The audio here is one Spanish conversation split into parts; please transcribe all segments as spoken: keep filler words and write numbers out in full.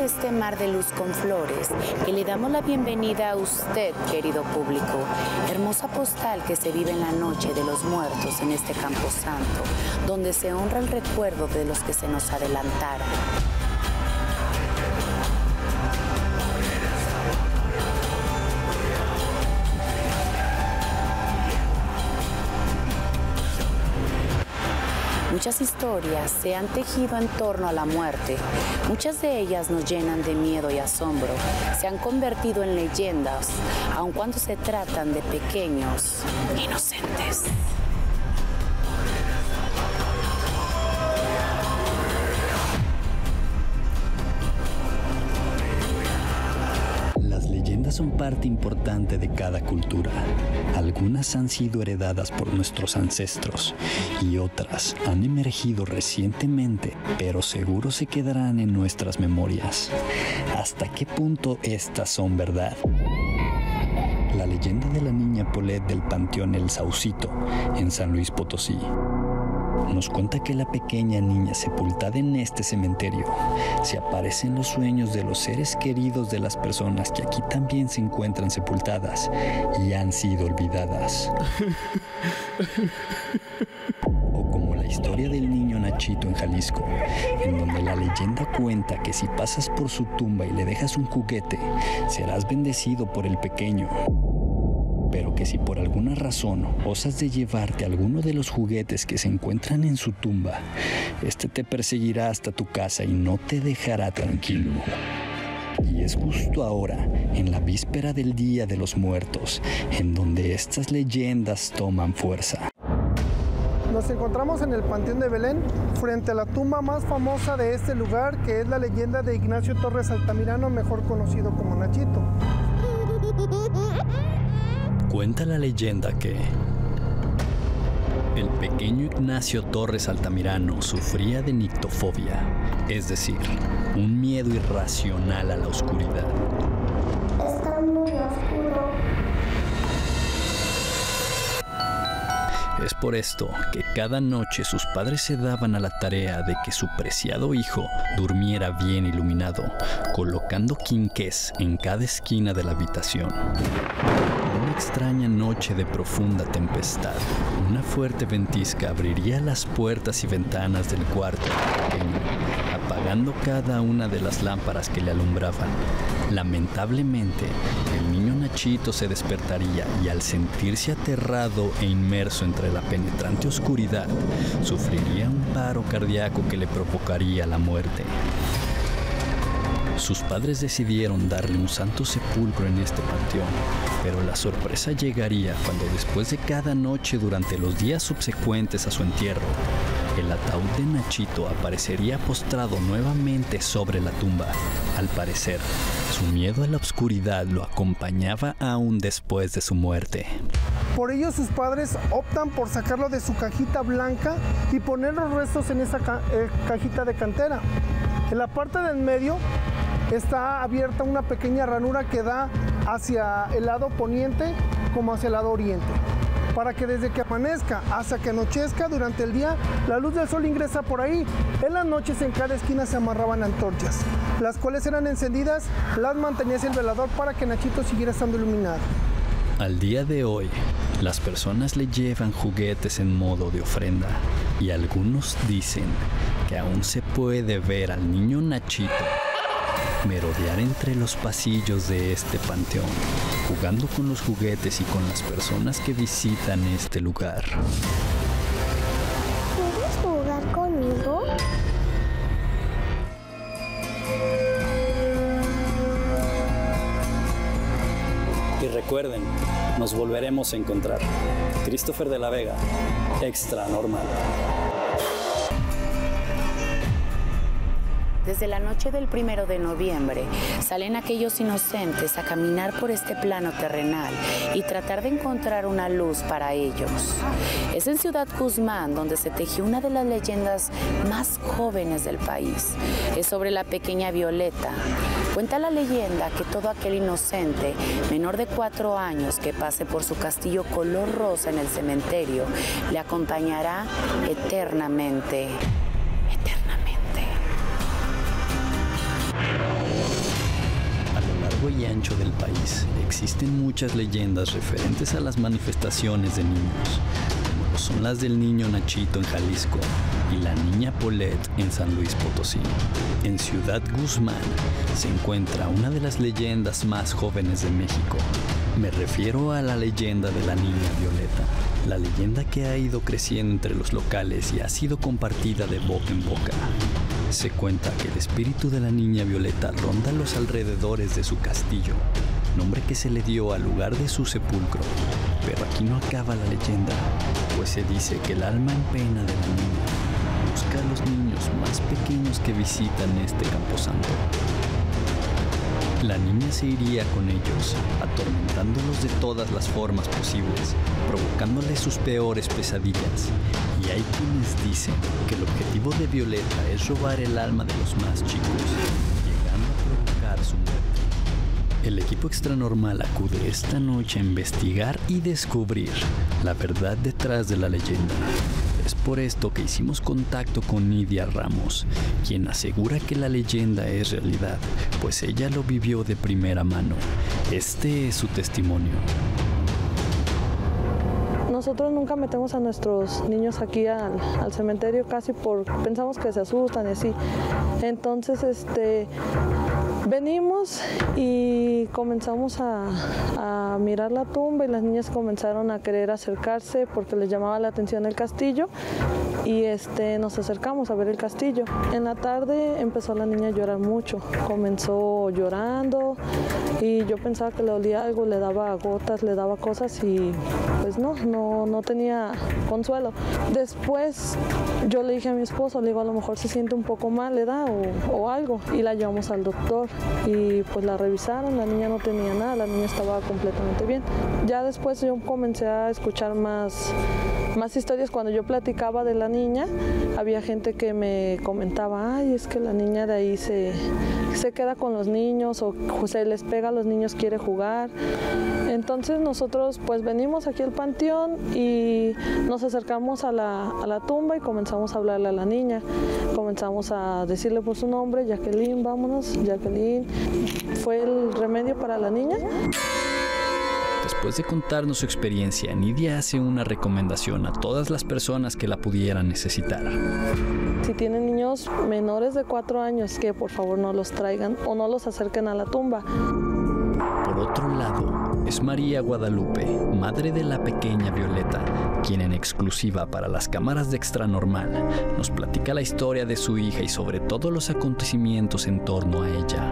este mar de luz con flores que le damos la bienvenida a usted, querido público. Hermosa postal que se vive en la noche de los muertos en este camposanto, donde se honra el recuerdo de los que se nos adelantaron. Muchas historias se han tejido en torno a la muerte. Muchas de ellas nos llenan de miedo y asombro. Se han convertido en leyendas, aun cuando se tratan de pequeños inocentes. Son parte importante de cada cultura. Algunas han sido heredadas por nuestros ancestros y otras han emergido recientemente, pero seguro se quedarán en nuestras memorias. ¿Hasta qué punto estas son verdad? La leyenda de la niña Paulette del Panteón El Saucito, en San Luis Potosí, nos cuenta que la pequeña niña sepultada en este cementerio se aparece en los sueños de los seres queridos de las personas que aquí también se encuentran sepultadas y han sido olvidadas. O como la historia del niño Nachito en Jalisco, en donde la leyenda cuenta que si pasas por su tumba y le dejas un juguete, serás bendecido por el pequeño. Pero que si por alguna razón osas de llevarte alguno de los juguetes que se encuentran en su tumba, este te perseguirá hasta tu casa y no te dejará tranquilo. Y es justo ahora, en la víspera del Día de los Muertos, en donde estas leyendas toman fuerza. Nos encontramos en el Panteón de Belén, frente a la tumba más famosa de este lugar, que es la leyenda de Ignacio Torres Altamirano, mejor conocido como Nachito. Cuenta la leyenda que el pequeño Ignacio Torres Altamirano sufría de nictofobia, es decir, un miedo irracional a la oscuridad. Está muy oscuro. Es por esto que cada noche sus padres se daban a la tarea de que su preciado hijo durmiera bien iluminado, colocando quinqués en cada esquina de la habitación. Una extraña noche de profunda tempestad, una fuerte ventisca abriría las puertas y ventanas del cuarto pequeño, apagando cada una de las lámparas que le alumbraban. Lamentablemente, el niño Nachito se despertaría y al sentirse aterrado e inmerso entre la penetrante oscuridad, sufriría un paro cardíaco que le provocaría la muerte. Sus padres decidieron darle un santo sepulcro en este panteón, pero la sorpresa llegaría cuando después de cada noche durante los días subsecuentes a su entierro, el ataúd de Nachito aparecería postrado nuevamente sobre la tumba. Al parecer, su miedo a la oscuridad lo acompañaba aún después de su muerte. Por ello sus padres optan por sacarlo de su cajita blanca y poner los restos en esa ca eh, cajita de cantera. En la parte del medio está abierta una pequeña ranura que da hacia el lado poniente como hacia el lado oriente, para que desde que amanezca hasta que anochezca durante el día, la luz del sol ingresa por ahí. En las noches en cada esquina se amarraban antorchas, las cuales eran encendidas, las mantenía el velador para que Nachito siguiera estando iluminado. Al día de hoy, las personas le llevan juguetes en modo de ofrenda y algunos dicen que aún se puede ver al niño Nachito merodear entre los pasillos de este panteón, jugando con los juguetes y con las personas que visitan este lugar. ¿Quieres jugar conmigo? Y recuerden, nos volveremos a encontrar. Christopher de la Vega, Extra Normal. Desde la noche del primero de noviembre salen aquellos inocentes a caminar por este plano terrenal y tratar de encontrar una luz para ellos. Es en Ciudad Guzmán donde se tejió una de las leyendas más jóvenes del país. Es sobre la pequeña Violeta. Cuenta la leyenda que todo aquel inocente menor de cuatro años que pase por su castillo color rosa en el cementerio le acompañará eternamente. Eternamente. largo y ancho del país existen muchas leyendas referentes a las manifestaciones de niños, como lo son las del niño Nachito en Jalisco y la niña Paulette en San Luis Potosí. En Ciudad Guzmán se encuentra una de las leyendas más jóvenes de México. Me refiero a la leyenda de la niña Violeta, la leyenda que ha ido creciendo entre los locales y ha sido compartida de boca en boca. Se cuenta que el espíritu de la niña Violeta ronda los alrededores de su castillo, nombre que se le dio al lugar de su sepulcro. Pero aquí no acaba la leyenda, pues se dice que el alma en pena de la niña busca a los niños más pequeños que visitan este camposanto. La niña se iría con ellos, atormentándolos de todas las formas posibles, provocándoles sus peores pesadillas. Y hay quienes dicen que el objetivo de Violeta es robar el alma de los más chicos, llegando a provocar su muerte. El equipo Extranormal acude esta noche a investigar y descubrir la verdad detrás de la leyenda. Es por esto que hicimos contacto con Nidia Ramos, quien asegura que la leyenda es realidad, pues ella lo vivió de primera mano. Este es su testimonio. Nosotros nunca metemos a nuestros niños aquí al, al cementerio casi porque pensamos que se asustan y así. Entonces, este... venimos y comenzamos a, a mirar la tumba y las niñas comenzaron a querer acercarse porque les llamaba la atención el castillo y este, nos acercamos a ver el castillo. En la tarde empezó la niña a llorar mucho, comenzó llorando y yo pensaba que le dolía algo, le daba gotas, le daba cosas y pues no, no, no tenía consuelo. Después yo le dije a mi esposo, le digo, a lo mejor se siente un poco mal, le da o, o algo y la llevamos al doctor. Y pues la revisaron, la niña no tenía nada, la niña estaba completamente bien. Ya después yo comencé a escuchar más, más historias. Cuando yo platicaba de la niña, había gente que me comentaba, ay, es que la niña de ahí se, se queda con los niños o se les pega a los niños, quiere jugar. Entonces nosotros pues venimos aquí al panteón y nos acercamos a la, a la tumba y comenzamos a hablarle a la niña. Comenzamos a decirle por su nombre, Jacqueline, vámonos, Jacqueline. Fue el remedio para la niña. Después de contarnos su experiencia, Nidia hace una recomendación a todas las personas que la pudieran necesitar. Si tienen niños menores de cuatro años, que por favor no los traigan o no los acerquen a la tumba. Por otro lado, es María Guadalupe, madre de la pequeña Violeta, quien en exclusiva para las cámaras de Extranormal nos platica la historia de su hija y sobre todo los acontecimientos en torno a ella.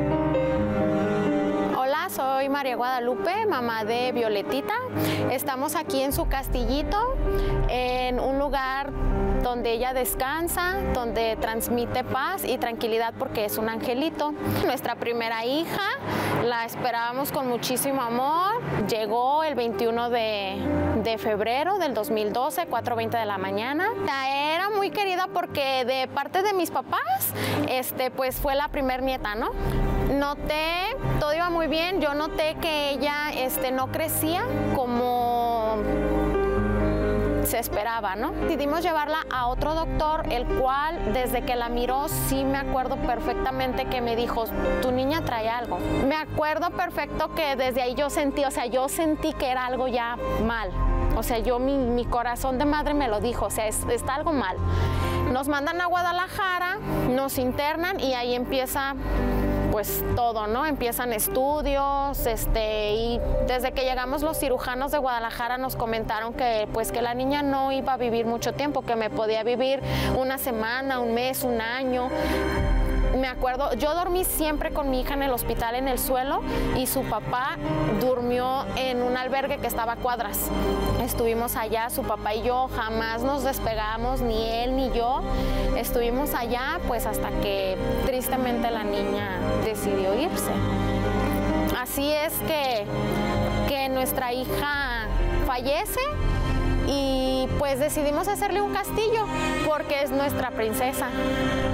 Hola, soy María Guadalupe, mamá de Violetita. Estamos aquí en su castillito, en un lugar donde ella descansa, donde transmite paz y tranquilidad porque es un angelito. Nuestra primera hija, la esperábamos con muchísimo amor. Llegó el veintiuno de, de febrero del dos mil doce, cuatro veinte de la mañana. Era muy querida porque de parte de mis papás, este, pues fue la primer nieta, ¿no? Noté, todo iba muy bien, yo noté que ella este, no crecía como se esperaba, ¿no? Decidimos llevarla a otro doctor, el cual desde que la miró sí me acuerdo perfectamente que me dijo, tu niña trae algo. Me acuerdo perfecto que desde ahí yo sentí, o sea, yo sentí que era algo ya mal. O sea, yo, mi, mi corazón de madre me lo dijo, o sea, es, está algo mal. Nos mandan a Guadalajara, nos internan y ahí empieza pues todo, ¿no? Empiezan estudios, este, y desde que llegamos los cirujanos de Guadalajara nos comentaron que pues que la niña no iba a vivir mucho tiempo, que me podía vivir una semana, un mes, un año. Me acuerdo, yo dormí siempre con mi hija en el hospital en el suelo y su papá durmió en un albergue que estaba a cuadras. Estuvimos allá, su papá y yo, jamás nos despegamos, ni él ni yo. Estuvimos allá pues hasta que tristemente la niña decidió irse. Así es que, que nuestra hija fallece y pues decidimos hacerle un castillo porque es nuestra princesa.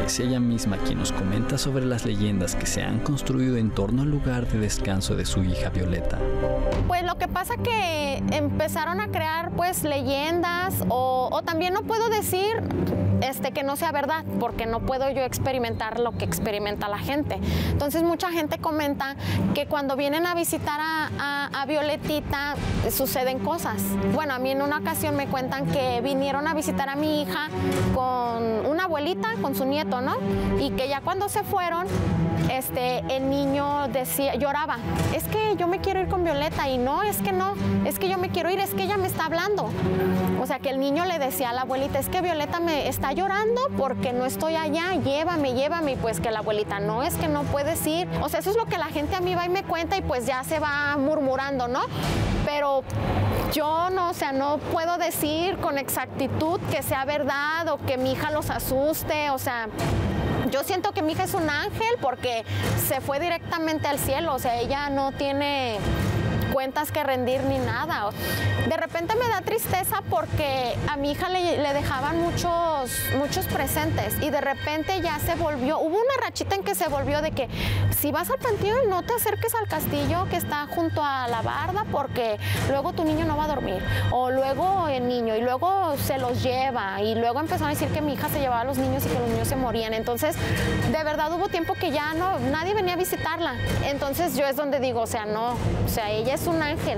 Es ella misma quien nos comenta sobre las leyendas que se han construido en torno al lugar de descanso de su hija Violeta. Pues lo que pasa que empezaron a crear pues leyendas o, o también no puedo decir este, que no sea verdad, porque no puedo yo experimentar lo que experimenta la gente. Entonces mucha gente comenta que cuando vienen a visitar a, a, a Violetita suceden cosas. Bueno, a mí en una ocasión me cuentan que vinieron a visitar a mi hija con una abuelita, con su nieto, ¿no? Y que ya cuando se fueron, este, el niño decía, lloraba, es que yo me quiero ir con Violeta, y no, es que no, es que yo me quiero ir, es que ella me está hablando. O sea, que el niño le decía a la abuelita, es que Violeta me está llorando porque no estoy allá, llévame, llévame, y pues que la abuelita, no, es que no puedes ir. O sea, eso es lo que la gente a mí va y me cuenta y pues ya se va murmurando, ¿no? Pero yo no, o sea, no puedo decir con exactitud que sea verdad o que mi hija los asuste, o sea, yo siento que mi hija es un ángel porque se fue directamente al cielo, o sea, ella no tiene cuentas que rendir ni nada. De repente me da tristeza porque a mi hija le, le dejaban muchos, muchos presentes y de repente ya se volvió, hubo una rachita en que se volvió de que si vas al panteón no te acerques al castillo que está junto a la barda porque luego tu niño no va a dormir, o luego el niño, y luego se los lleva, y luego empezaron a decir que mi hija se llevaba a los niños y que los niños se morían. Entonces, de verdad hubo tiempo que ya no, nadie venía a visitarla. Entonces yo es donde digo, o sea, no, o sea, ella es un ángel.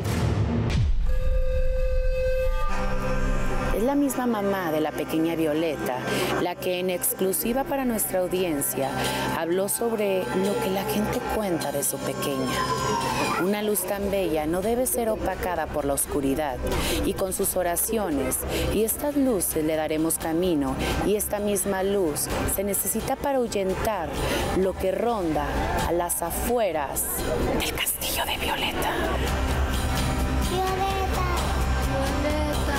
Es la misma mamá de la pequeña Violeta la que en exclusiva para nuestra audiencia habló sobre lo que la gente cuenta de su pequeña. Una luz tan bella no debe ser opacada por la oscuridad, y con sus oraciones y estas luces le daremos camino, y esta misma luz se necesita para ahuyentar lo que ronda a las afueras del castillo de Violeta. Violeta, Violeta.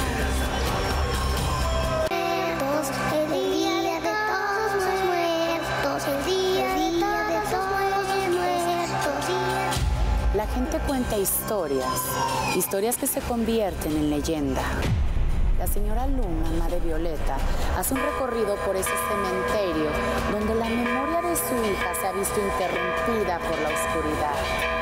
El día de todos los muertos, el día de todos los muertos. La gente cuenta historias, historias que se convierten en leyenda. La señora Luna, mamá de Violeta, hace un recorrido por ese cementerio donde la memoria de su hija se ha visto interrumpida por la oscuridad.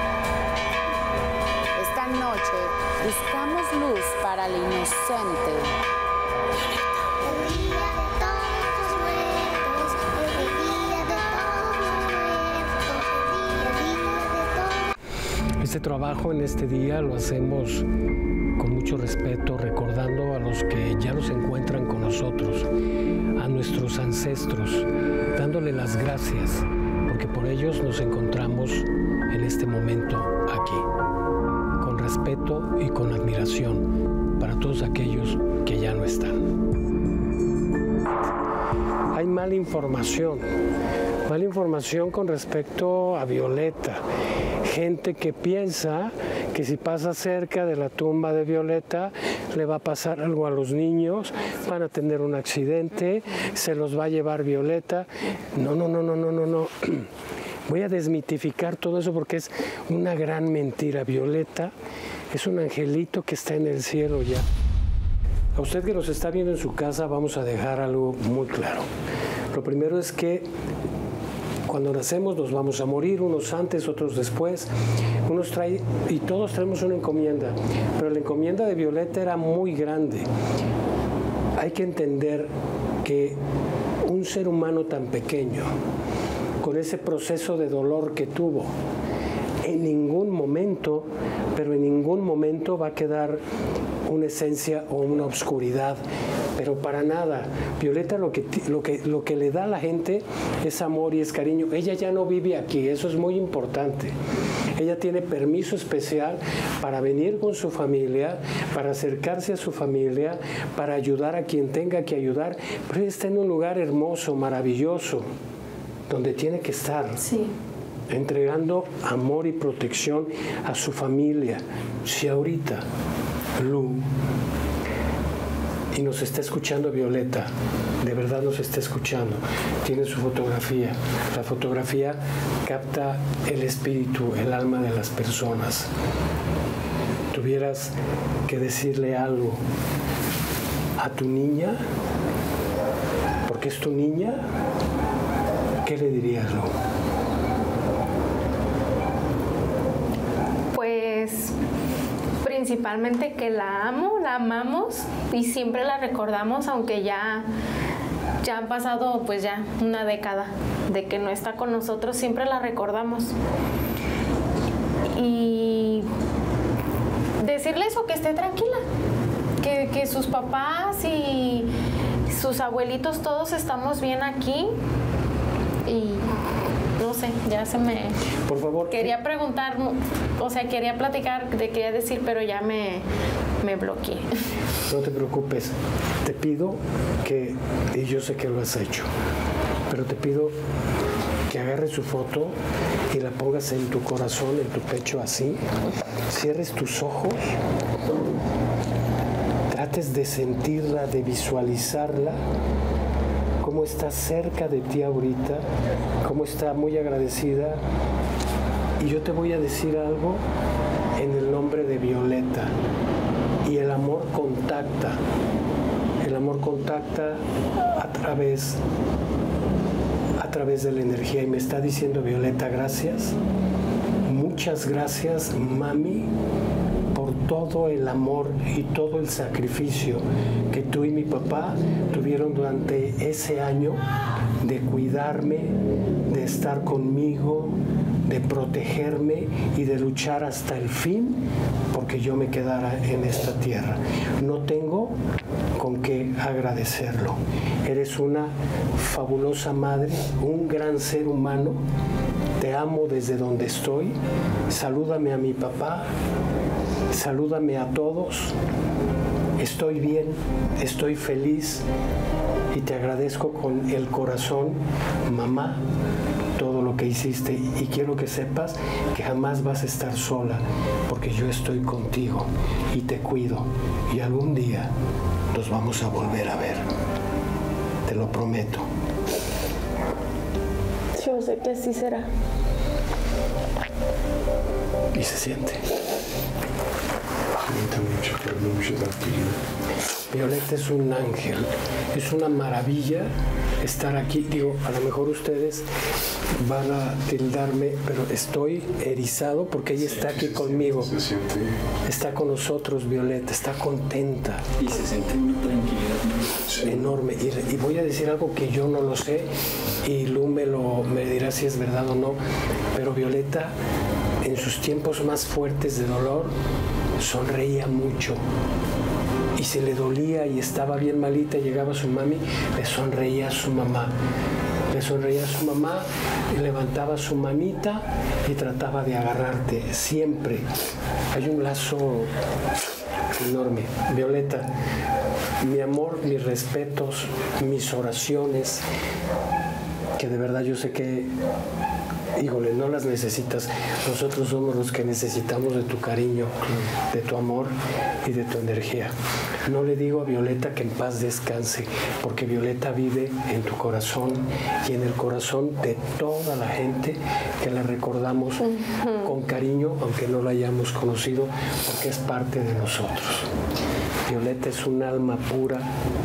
Esta noche buscamos luz para la inocente Violeta. El día de todos los muertos, el día de todos los muertos, el día de todos. Este trabajo en este día lo hacemos con mucho respeto, recordando a los que ya nos encuentran con nosotros, a nuestros ancestros, dándole las gracias, porque por ellos nos encontramos en este momento aquí, con respeto y con admiración para todos aquellos que ya no están. Hay mala información, mala información con respecto a Violeta. Gente que piensa que si pasa cerca de la tumba de Violeta le va a pasar algo a los niños, van a tener un accidente, se los va a llevar Violeta. No, no, no, no, no, no, no. Voy a desmitificar todo eso porque es una gran mentira. Violeta es un angelito que está en el cielo ya. A usted que nos está viendo en su casa vamos a dejar algo muy claro. Lo primero es que cuando nacemos nos vamos a morir, unos antes, otros después. Unos trae, y todos traemos una encomienda, pero la encomienda de Violeta era muy grande. Hay que entender que un ser humano tan pequeño, con ese proceso de dolor que tuvo, en ningún momento, pero en ningún momento va a quedar una esencia o una obscuridad, pero para nada. Violeta lo que, lo que, lo que le da a la gente es amor y es cariño. Ella ya no vive aquí, eso es muy importante. Ella tiene permiso especial para venir con su familia, para acercarse a su familia, para ayudar a quien tenga que ayudar, pero ella está en un lugar hermoso, maravilloso, donde tiene que estar. Sí. Entregando amor y protección a su familia. Si ahorita Lu y nos está escuchando Violeta, de verdad nos está escuchando, tiene su fotografía. La fotografía capta el espíritu, el alma de las personas. Tuvieras que decirle algo a tu niña, porque es tu niña, ¿qué le dirías, Lu? Pues principalmente que la amo, la amamos y siempre la recordamos, aunque ya, ya han pasado pues ya una década de que no está con nosotros, siempre la recordamos. Y decirle eso, que esté tranquila, que, que sus papás y sus abuelitos todos estamos bien aquí y no sé, ya se me... Por favor. Quería preguntar, o sea, quería platicar, te quería decir, pero ya me, me bloqueé. No te preocupes, te pido que, y yo sé que lo has hecho, pero te pido que agarres su foto y la pongas en tu corazón, en tu pecho así, cierres tus ojos, trates de sentirla, de visualizarla, cómo está cerca de ti ahorita, cómo está muy agradecida. Y yo te voy a decir algo en el nombre de Violeta. Y el amor contacta, el amor contacta a través, a través de la energía. Y me está diciendo Violeta, gracias, muchas gracias, mami, por todo el amor y todo el sacrificio que tú y mi papá tuvieron durante ese año de cuidarme, de estar conmigo, de protegerme y de luchar hasta el fin porque yo me quedara en esta tierra. No tengo con qué agradecerlo. Eres una fabulosa madre, un gran ser humano. Te amo desde donde estoy. Salúdame a mi papá. Salúdame a todos. Estoy bien, estoy feliz y te agradezco con el corazón, mamá, todo lo que hiciste, y quiero que sepas que jamás vas a estar sola porque yo estoy contigo y te cuido y algún día nos vamos a volver a ver. Te lo prometo. Yo sé que así será. Y se siente. Siente mucho, pero mucho tranquilo. Violeta es un ángel, es una maravilla estar aquí. Digo, a lo mejor ustedes van a tildarme, pero estoy erizado porque ella está aquí conmigo. Se siente. Está con nosotros, Violeta, está contenta. Y se siente una tranquilidad enorme. Y, y voy a decir algo que yo no lo sé y Lu me, lo, me dirá si es verdad o no, pero Violeta, en sus tiempos más fuertes de dolor, sonreía mucho. Y si le dolía y estaba bien malita, llegaba su mami, le sonreía a su mamá. Le sonreía a su mamá y levantaba su manita y trataba de agarrarte. Siempre. Hay un lazo enorme. Violeta, mi amor, mis respetos, mis oraciones, que de verdad yo sé que, híjole, no las necesitas. Nosotros somos los que necesitamos de tu cariño, de tu amor y de tu energía. No le digo a Violeta que en paz descanse, porque Violeta vive en tu corazón y en el corazón de toda la gente que la recordamos uh-huh. con cariño, aunque no la hayamos conocido, porque es parte de nosotros. Violeta es un alma pura.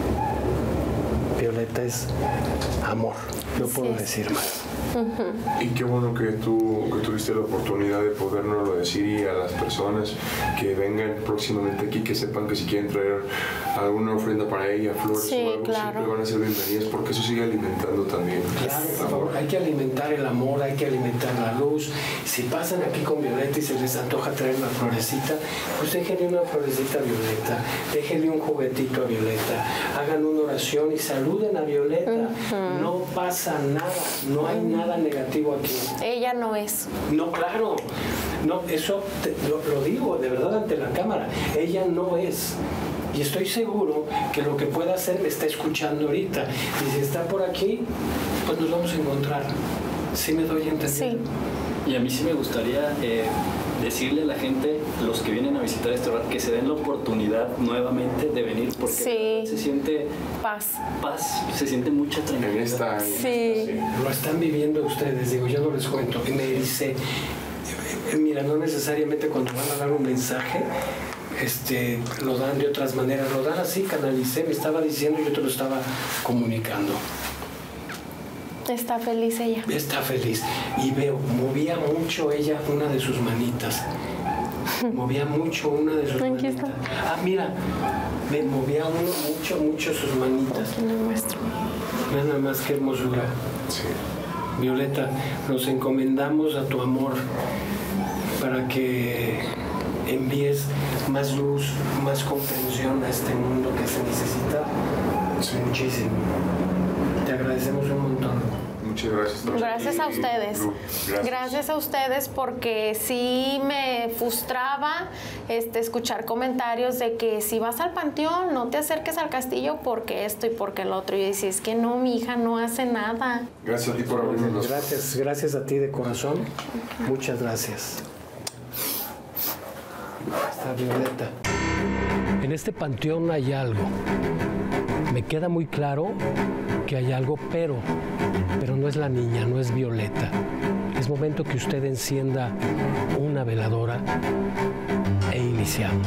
Violeta es amor. No sí. puedo decir más. Uh-huh. Y qué bueno que tú que tuviste la oportunidad de podernoslo decir, y a las personas que vengan próximamente aquí, que sepan que si quieren traer alguna ofrenda para ella, flores sí, o algo, claro. siempre van a ser bienvenidas, porque eso sigue alimentando también. Claro, por favor, hay que alimentar el amor, hay que alimentar la luz. Si pasan aquí con Violeta y se les antoja traer una florecita, pues déjenle una florecita a Violeta, déjenle un juguetito a Violeta, hagan una oración y saluden a Violeta. Uh-huh. No pasa nada, no hay nada nada negativo aquí. Ella no es. No, claro. No, eso te, lo, lo digo de verdad ante la cámara. Ella no es. Y estoy seguro que lo que pueda hacer me está escuchando ahorita. Y si está por aquí, pues nos vamos a encontrar. ¿Sí me doy a entender? Sí. Y a mí sí me gustaría eh, decirle a la gente, los que vienen a visitar este lugar, que se den la oportunidad nuevamente de venir, porque sí. se siente paz, paz, se siente mucha tranquilidad. Esta, sí. esta, Lo están viviendo ustedes, digo, yo no les cuento, y me dice, mira, no necesariamente cuando van a dar un mensaje, este, lo dan de otras maneras, lo dan así, canalicé, me estaba diciendo y yo te lo estaba comunicando. Está feliz ella. Está feliz. Y veo, movía mucho ella una de sus manitas. Movía mucho una de sus Aquí manitas. está. Ah, mira, me movía uno mucho, mucho sus manitas. Aquí le muestro. Nada más que hermosura. Sí. Violeta, nos encomendamos a tu amor para que envíes más luz, más comprensión a este mundo que se necesita Sí. muchísimo. Te agradecemos un montón. Muchas gracias. Doña. Gracias a Y- y- ustedes. Gracias. Gracias a ustedes porque sí me frustraba este, escuchar comentarios de que si vas al panteón no te acerques al castillo porque esto y porque el otro. Y yo decía, es que no, mi hija no hace nada. Gracias a ti por abrirnos los Gracias, gracias a ti de corazón. Muchas gracias. Está Violeta. En este panteón hay algo. Me queda muy claro que hay algo, pero, pero no es la niña, no es Violeta. Es momento que usted encienda una veladora e iniciamos.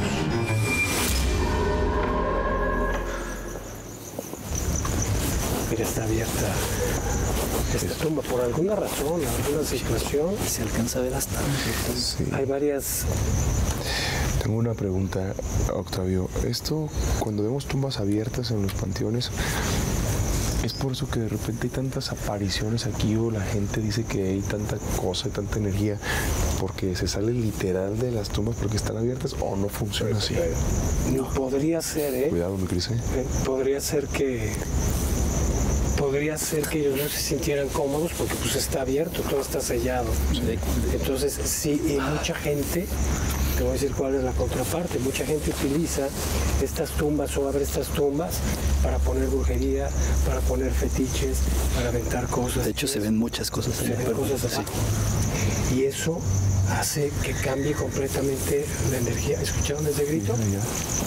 Mira, está abierta esta tumba por alguna razón, alguna situación. Se alcanza a ver hasta. Sí. Hay varias. Tengo una pregunta, Octavio. Esto, cuando vemos tumbas abiertas en los panteones, ¿es por eso que de repente hay tantas apariciones aquí o la gente dice que hay tanta cosa y tanta energía porque se sale literal de las tumbas porque están abiertas o no funciona así? No podría ser, ¿eh? Cuidado, mi Cris, ¿eh? Eh, Podría ser que. Podría ser que ellos no se sintieran cómodos porque pues está abierto, todo está sellado. Entonces, sí, y mucha gente, te voy a decir cuál es la contraparte, mucha gente utiliza estas tumbas o abre estas tumbas para poner brujería, para poner fetiches, para aventar cosas. De hecho, se ven muchas cosas Se allá, ven pero cosas sí. abajo. Y eso hace que cambie completamente la energía. ¿Escucharon ese grito? Ya.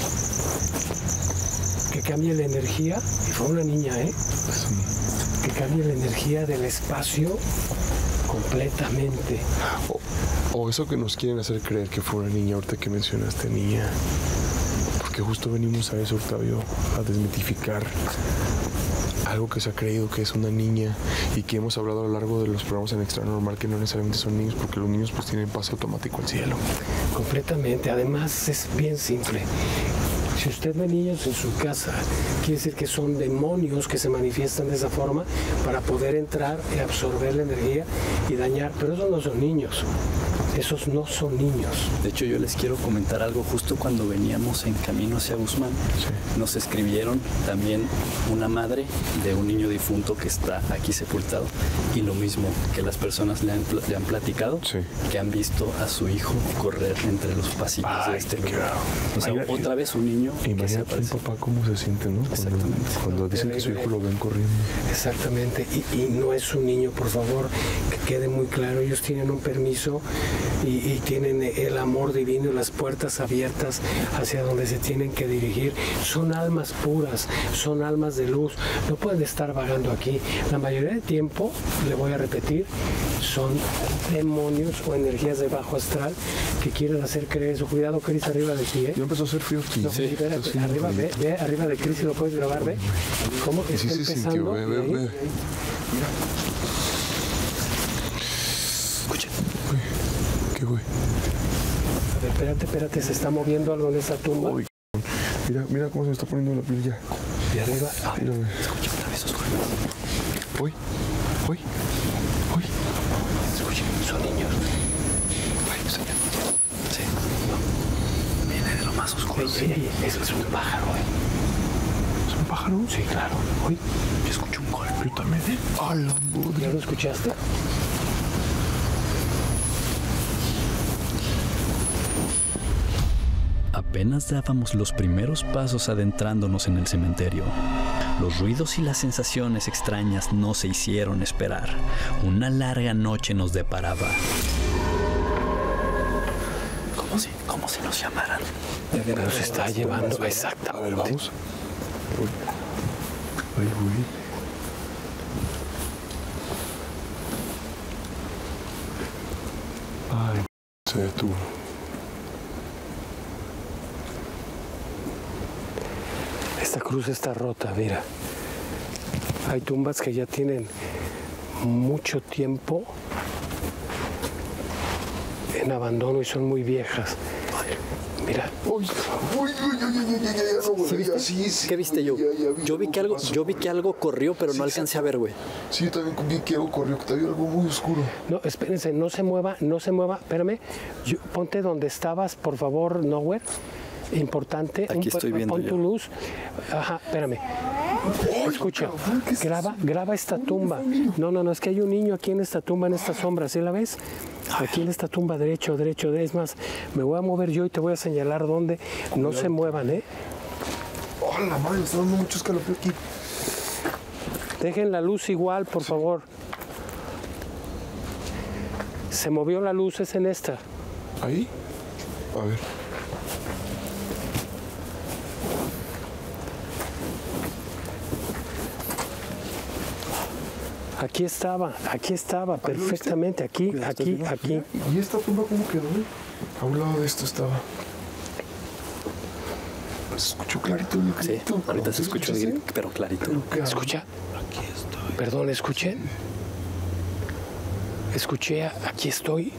Que cambie la energía, y fue una niña, ¿eh? Que cambie la energía del espacio completamente. O, o eso que nos quieren hacer creer que fue una niña, ahorita que mencionaste niña. Porque justo venimos a eso, Octavio, a desmitificar algo que se ha creído que es una niña y que hemos hablado a lo largo de los programas en Extra Normal que no necesariamente son niños porque los niños pues tienen pase automático al cielo. Completamente. Además es bien simple. Si usted ve niños en su casa, quiere decir que son demonios que se manifiestan de esa forma para poder entrar y absorber la energía y dañar. Pero esos no son niños. Esos no son niños. De hecho, yo les quiero comentar algo. Justo cuando veníamos en camino hacia Guzmán, Sí. nos escribieron también una madre de un niño difunto que está aquí sepultado y lo mismo que las personas le han, pl- le han platicado, Sí. que han visto a su hijo correr entre los pasillos Ay, de este qué lugar. O sea, Imagínate- otra vez un niño que se Imagínate un aparece. papá cómo se siente, ¿no? Cuando, Exactamente. cuando dicen que su hijo lo ven corriendo. Exactamente, y, y no es un niño, por favor, que quede muy claro, ellos tienen un permiso y, y tienen el amor divino y las puertas abiertas hacia donde se tienen que dirigir. Son almas puras, son almas de luz, no pueden estar vagando aquí. La mayoría del tiempo, le voy a repetir, son demonios o energías de bajo astral que quieren hacer creer eso. Cuidado, Cris, arriba de ti, ¿eh? Ya empezó a hacer frío aquí. No, Sí. ve, Está haciendo arriba, ve, frío. ve, arriba de Cris, si lo puedes grabar, ve. ¿Cómo que Sí, está sí, sí, empezando? sintió, ve, ve, Y ahí, ve. ahí. Escucha. Uy, ¿qué güey? A ver, espérate, espérate, se está moviendo algo en esa tumba. Uy, mira, mira cómo se me está poniendo la piel ya. Y arriba, ay, Mira, ve. Escucha otra vez sus golpes. Uy, uy, uy. escucha, son niños. Ay, sí. Sí. No. Viene de lo más oscuro. Ey, ey, ey, eso es un pájaro, ¿eh? ¿Es un pájaro? Sí, claro. Uy, Yo escucho un golpe. Yo también. ¡A la madre! ¿ya lo escuchaste? Apenas dábamos los primeros pasos adentrándonos en el cementerio. Los ruidos y las sensaciones extrañas no se hicieron esperar. Una larga noche nos deparaba. Como si, como si nos llamaran. Pero se está llevando, A ver, exactamente. vamos. Uy. Ay, güey. Ay, se detuvo. Esta cruz está rota, mira. Hay tumbas que ya tienen mucho tiempo en abandono y son muy viejas. Mira. Uy, uy, uy, uy, uy, uy, ya, ya, no, ¿Sí viste? sí, sí, ¿Qué viste, yo? ya, ya vi Yo vi lo que algo, pasó. yo vi que algo corrió, pero Sí, no alcancé a ver, güey. Sí, yo también vi que algo corrió, que había algo muy oscuro. No, espérense, no se mueva, no se mueva. Espérame, yo- ponte donde estabas, por favor, Nowhere. Importante. Aquí estoy viendo Pon yo. tu luz. Ajá, espérame. Escucha, graba, graba esta tumba. No, no, no, es que hay un niño aquí en esta tumba, en esta sombra, ¿sí la ves? Aquí en esta tumba, derecho, derecho, es más, me voy a mover yo y te voy a señalar dónde. No se muevan, ¿eh? Oh, la madre, me está dando mucho escalofrío aquí. Dejen la luz igual, por favor. Se movió la luz, es en esta. ¿Ahí? A ver. Aquí estaba, aquí estaba, perfectamente, aquí, aquí, aquí. ¿Y esta tumba cómo quedó? A un lado de esto estaba. Se escuchó clarito el Sí, grito. ahorita se escuchó el ¿Escuchaste? grito, pero clarito. ¿Qué? Escucha. Perdón, escuchen. Escuché, aquí estoy.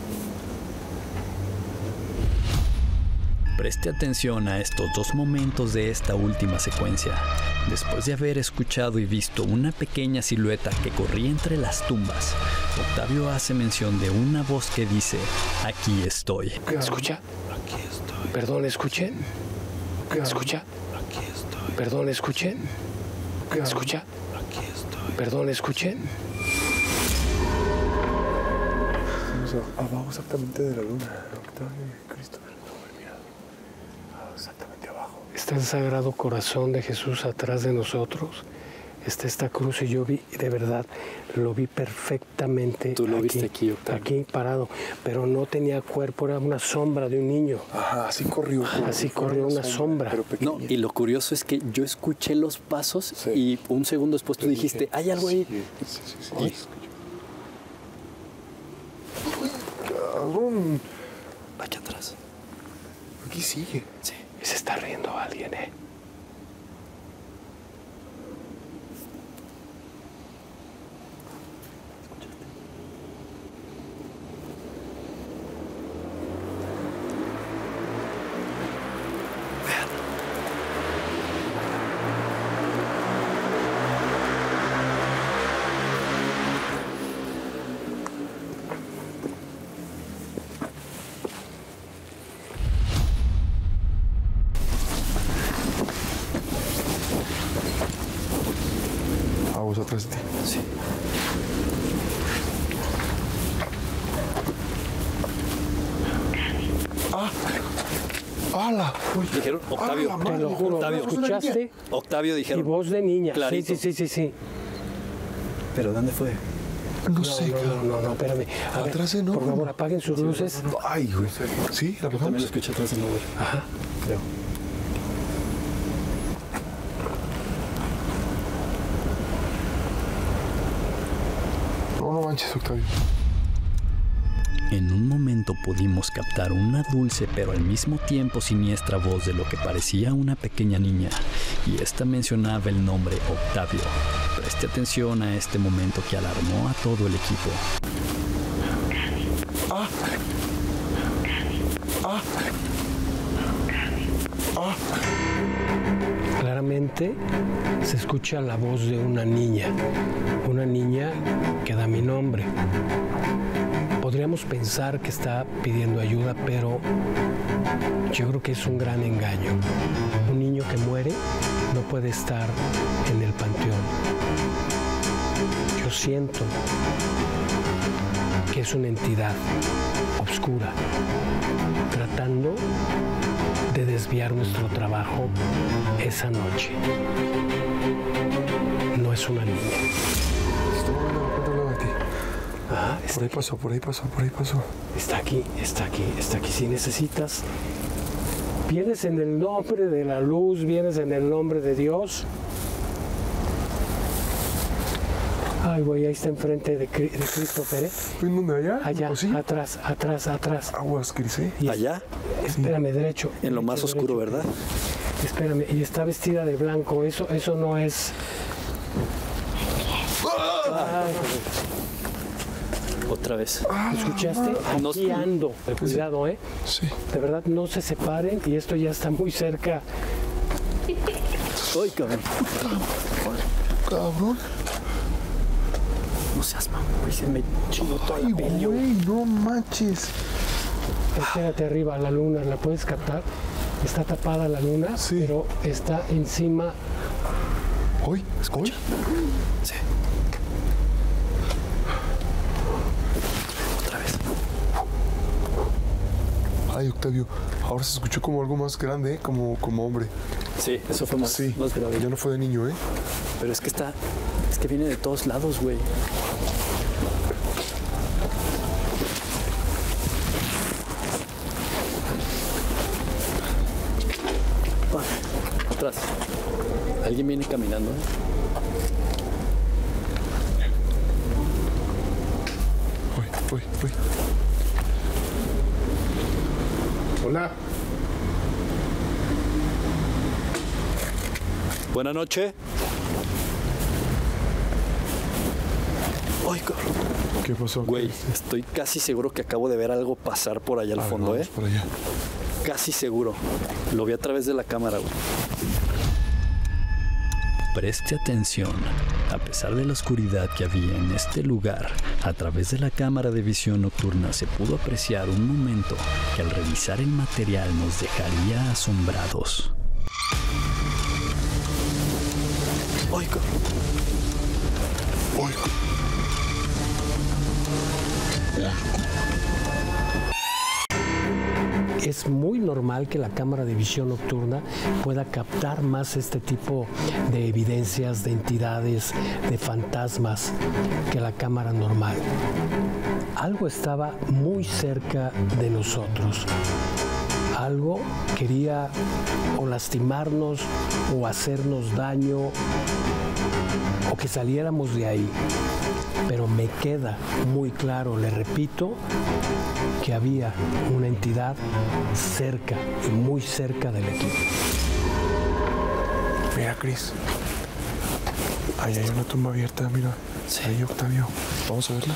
Preste atención a estos dos momentos de esta última secuencia. Después de haber escuchado y visto una pequeña silueta que corría entre las tumbas, Octavio hace mención de una voz que dice, aquí estoy. Escucha. Perdón, escuchen. Escucha. Perdón, escuchen. Escucha. Perdón, escuchen. Estamos abajo exactamente de la luna. Octavio y Cristo. Exactamente abajo. Está el Sagrado Corazón de Jesús atrás de nosotros. Está esta cruz y yo vi, de verdad, lo vi perfectamente. Tú lo viste aquí, Octavio. Aquí parado, pero no tenía cuerpo, era una sombra de un niño. Ajá, así corrió. Así corrió una sombra. Pero No, pequeñita. y lo curioso es que yo escuché los pasos Sí. y un segundo después tú Te dijiste, dije, hay algo ahí. Sí, sí, sí, sí. Oye. Uy, cabrón. Aquí atrás. Aquí sigue. Sí. Y se está riendo alguien, ¿eh? A vos atrás de ti. Sí. ¡Ah! ¡Hala! Uy, Dijeron, Octavio, ¡ah, la madre! Te lo juro, Octavio. ¿lo escuchaste? Octavio Y dijeron. voz de niña. Sí, Clarito. sí, sí, sí, sí. ¿Pero dónde fue? No No, sé, no, no, cabrón. no, no, espérame. A ver, Atrás de no. por favor, apaguen sus luces. Ay, güey. ¿Sí? ¿La Yo también lo apagamos? escuché atrás de Nowhere. Ajá. Creo. No, no manches, Octavio. En un momento pudimos captar una dulce pero al mismo tiempo siniestra voz de lo que parecía una pequeña niña, y esta mencionaba el nombre Octavio. Preste atención a este momento que alarmó a todo el equipo. ¡Ah! ¡Ah! ¡Ah! Claramente se escucha la voz de una niña, una niña que da mi nombre. Podríamos pensar que está pidiendo ayuda, pero yo creo que es un gran engaño. Un niño que muere no puede estar en el panteón. Yo siento que es una entidad oscura tratando de desviar nuestro trabajo esa noche. No es una niña. Está moviendo la puerta al lado de ti. Ah, Por ahí pasó, por ahí pasó, por ahí pasó. está aquí, está aquí, está aquí. Si necesitas, vienes en el nombre de la luz, vienes en el nombre de Dios. Ay, güey, ahí está enfrente de, Cri- de Christopher, ¿eh? ¿En dónde? ¿Allá? Allá, ¿O sí? atrás, atrás, atrás. Aguas, Cris, ¿eh? Y- Allá, Espérame, derecho. en lo más derecho, oscuro, derecho. ¿verdad? Espérame, y está vestida de blanco. Eso, eso no es. Ay, Otra vez. ¿escuchaste? No- Aquí ando. Cuidado, ¿eh? Sí. De verdad, no se separen y esto ya está muy cerca. Ay, cabrón. Cabrón. No seas mamón, güey. Se me chingó toda Ay, la piel. yo. güey, no manches. Espérate arriba, la luna, ¿la puedes captar? Está tapada la luna, Sí. pero está encima. Hoy, escucha. Sí. Otra vez. Ay, Octavio, ahora se escuchó como algo más grande, ¿eh? como, como hombre. Sí, eso fue más, Sí, más grave. ya no fue de niño, ¿eh? Pero es que está. Es que viene de todos lados, güey. Ah, atrás. Alguien viene caminando, ¿eh? Uy, uy, uy. Hola. Buenas noches. Ay, cabrón. ¿Qué pasó? Güey, estoy casi seguro que acabo de ver algo pasar por allá al A ver, fondo, vamos ¿eh? por allá. Casi seguro. Lo vi a través de la cámara, güey. Preste atención. A pesar de la oscuridad que había en este lugar, a través de la cámara de visión nocturna se pudo apreciar un momento que al revisar el material nos dejaría asombrados. Ay, cabrón. Uy. Es muy normal que la cámara de visión nocturna pueda captar más este tipo de evidencias, de entidades, de fantasmas que la cámara normal. Algo estaba muy cerca de nosotros. Algo quería o lastimarnos o hacernos daño o que saliéramos de ahí. Pero me queda muy claro, le repito, que había una entidad cerca y muy cerca del equipo. Mira, Cris. Ahí hay una tumba abierta, mira. Sí. Ahí, Octavio. Vamos a verla.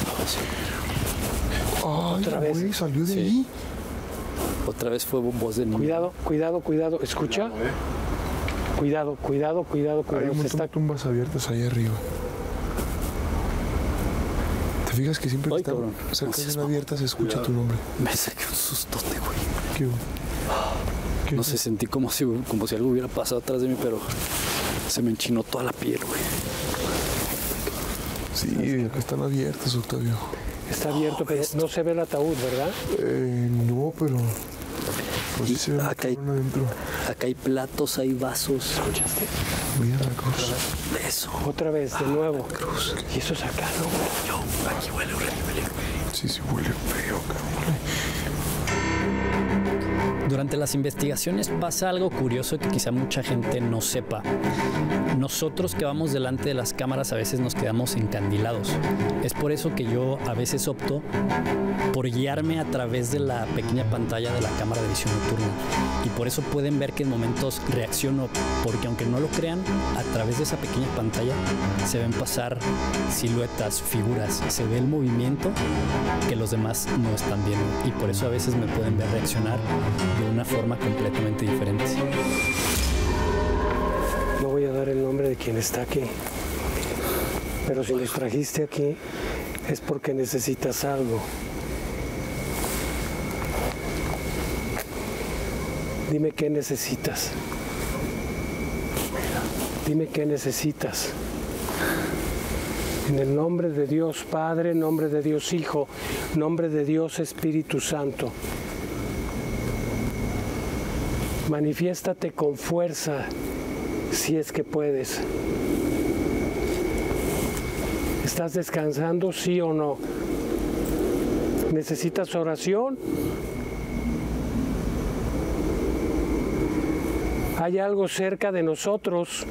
Ay, Otra vez. güey, salió de Sí. ahí. Otra vez fue voz de niño. Cuidado, cuidado, cuidado. ¿Escucha? Cuidado, cuidado, cuidado, Hay cuidado. un Se montón de está... tumbas abiertas ahí arriba. ¿Te fijas que siempre que Ay, están cabrón. cerca No seas de una mamón. abierta se escucha tu nombre? Me saqué un sustote, güey. ¿Qué hubo? ¿Qué No hubo? sé, sentí como si, como si algo hubiera pasado atrás de mí, pero se me enchinó toda la piel, güey. Sí, acá están abiertas, Octavio. Está abierto, pero no se ve el ataúd, ¿verdad? Eh, no, pero... Pues sí se ve una Acá hay- cabrona adentro. Acá hay platos, hay vasos. ¿Escuchaste? Mira la cruz. Eso. Otra vez, de nuevo. Y eso es acá, ¿no? Yo, aquí huele horrible. Sí, sí huele feo, cabrón. Durante las investigaciones pasa algo curioso que quizá mucha gente no sepa. Nosotros que vamos delante de las cámaras a veces nos quedamos encandilados. Es por eso que yo a veces opto por guiarme a través de la pequeña pantalla de la cámara de visión nocturna. Y por eso pueden ver que en momentos reacciono, porque aunque no lo crean, a través de esa pequeña pantalla se ven pasar siluetas, figuras, se ve el movimiento que los demás no están viendo. Y por eso a veces me pueden ver reaccionar de una forma completamente diferente. No voy a dar el nombre de quien está aquí. Pero si nos trajiste aquí es porque necesitas algo. Dime qué necesitas. Dime qué necesitas. En el nombre de Dios Padre, en nombre de Dios Hijo, en nombre de Dios Espíritu Santo. Manifiéstate con fuerza si es que puedes. ¿Estás descansando, sí o no? ¿Necesitas oración? Hay algo cerca de nosotros.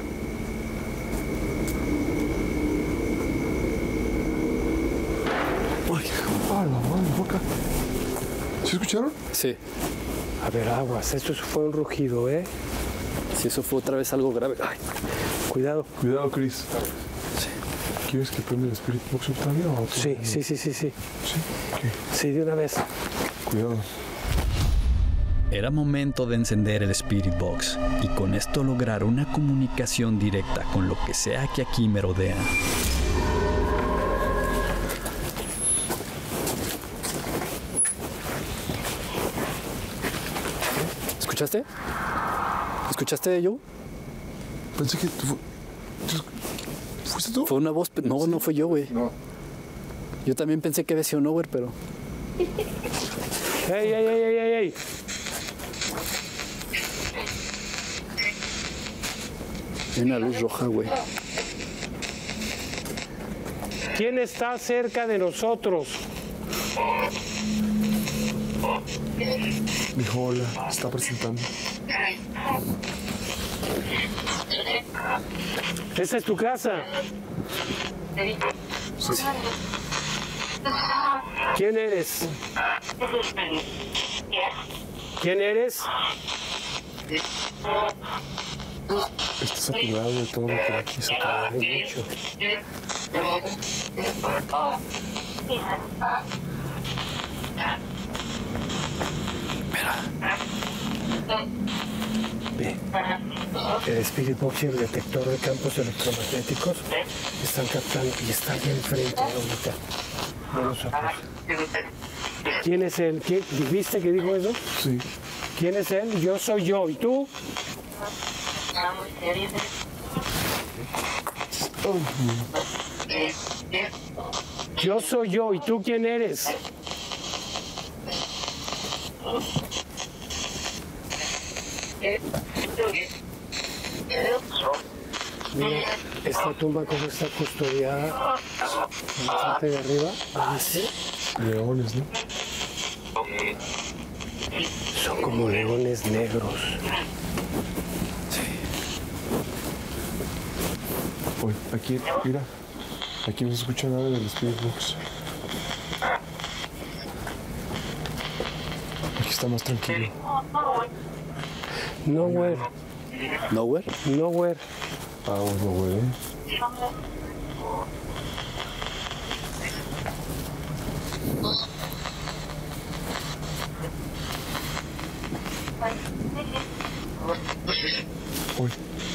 Ah, la madre, boca. ¿Sí escucharon? Sí. A ver, aguas, esto fue un rugido, ¿eh? Si eso fue otra vez algo grave. Ay, Cuidado. Cuidado, Cris. sí. ¿Quieres que prenda el Spirit Box, Octavio? ¿O sí, sí, sí, sí, sí. ¿Sí? ¿Qué? Sí, de una vez. Cuidado. Era momento de encender el Spirit Box y con esto lograr una comunicación directa con lo que sea que aquí me rodea. ¿Escuchaste? ¿Escuchaste, Joe? Pensé que... Fu... ¿Fuiste tú? Fue una voz... No, sí. No fue yo, güey. No. Yo también pensé que había sido Nowhere, pero... ¡Ey, ey, ey, ey, ey! Hay una luz roja, güey. ¿Quién está cerca de nosotros? Dijo hola, está presentando. ¿Esa es tu casa? Sí. ¿Quién eres? ¿Quién eres? Estás apurado de todo lo que aquí se te ve mucho. Ve, el Spirit Box y el detector de campos electromagnéticos están captando y está aquí enfrente ahorita de nosotros. ¿Quién es él? ¿Quién? ¿Viste que dijo eso? Sí. ¿Quién es él? Yo soy yo. ¿Y tú? Yo soy yo. ¿Y tú quién eres? Mira, esta tumba como está custodiada en la parte de arriba. ¿Viste? Leones, ¿no? Son como leones negros. Oye, aquí, mira. Aquí no se escucha nada del Spirit Box. Aquí está más tranquilo. Nowhere. ¿Nowhere? Nowhere. Ah, bueno, güey. Uy.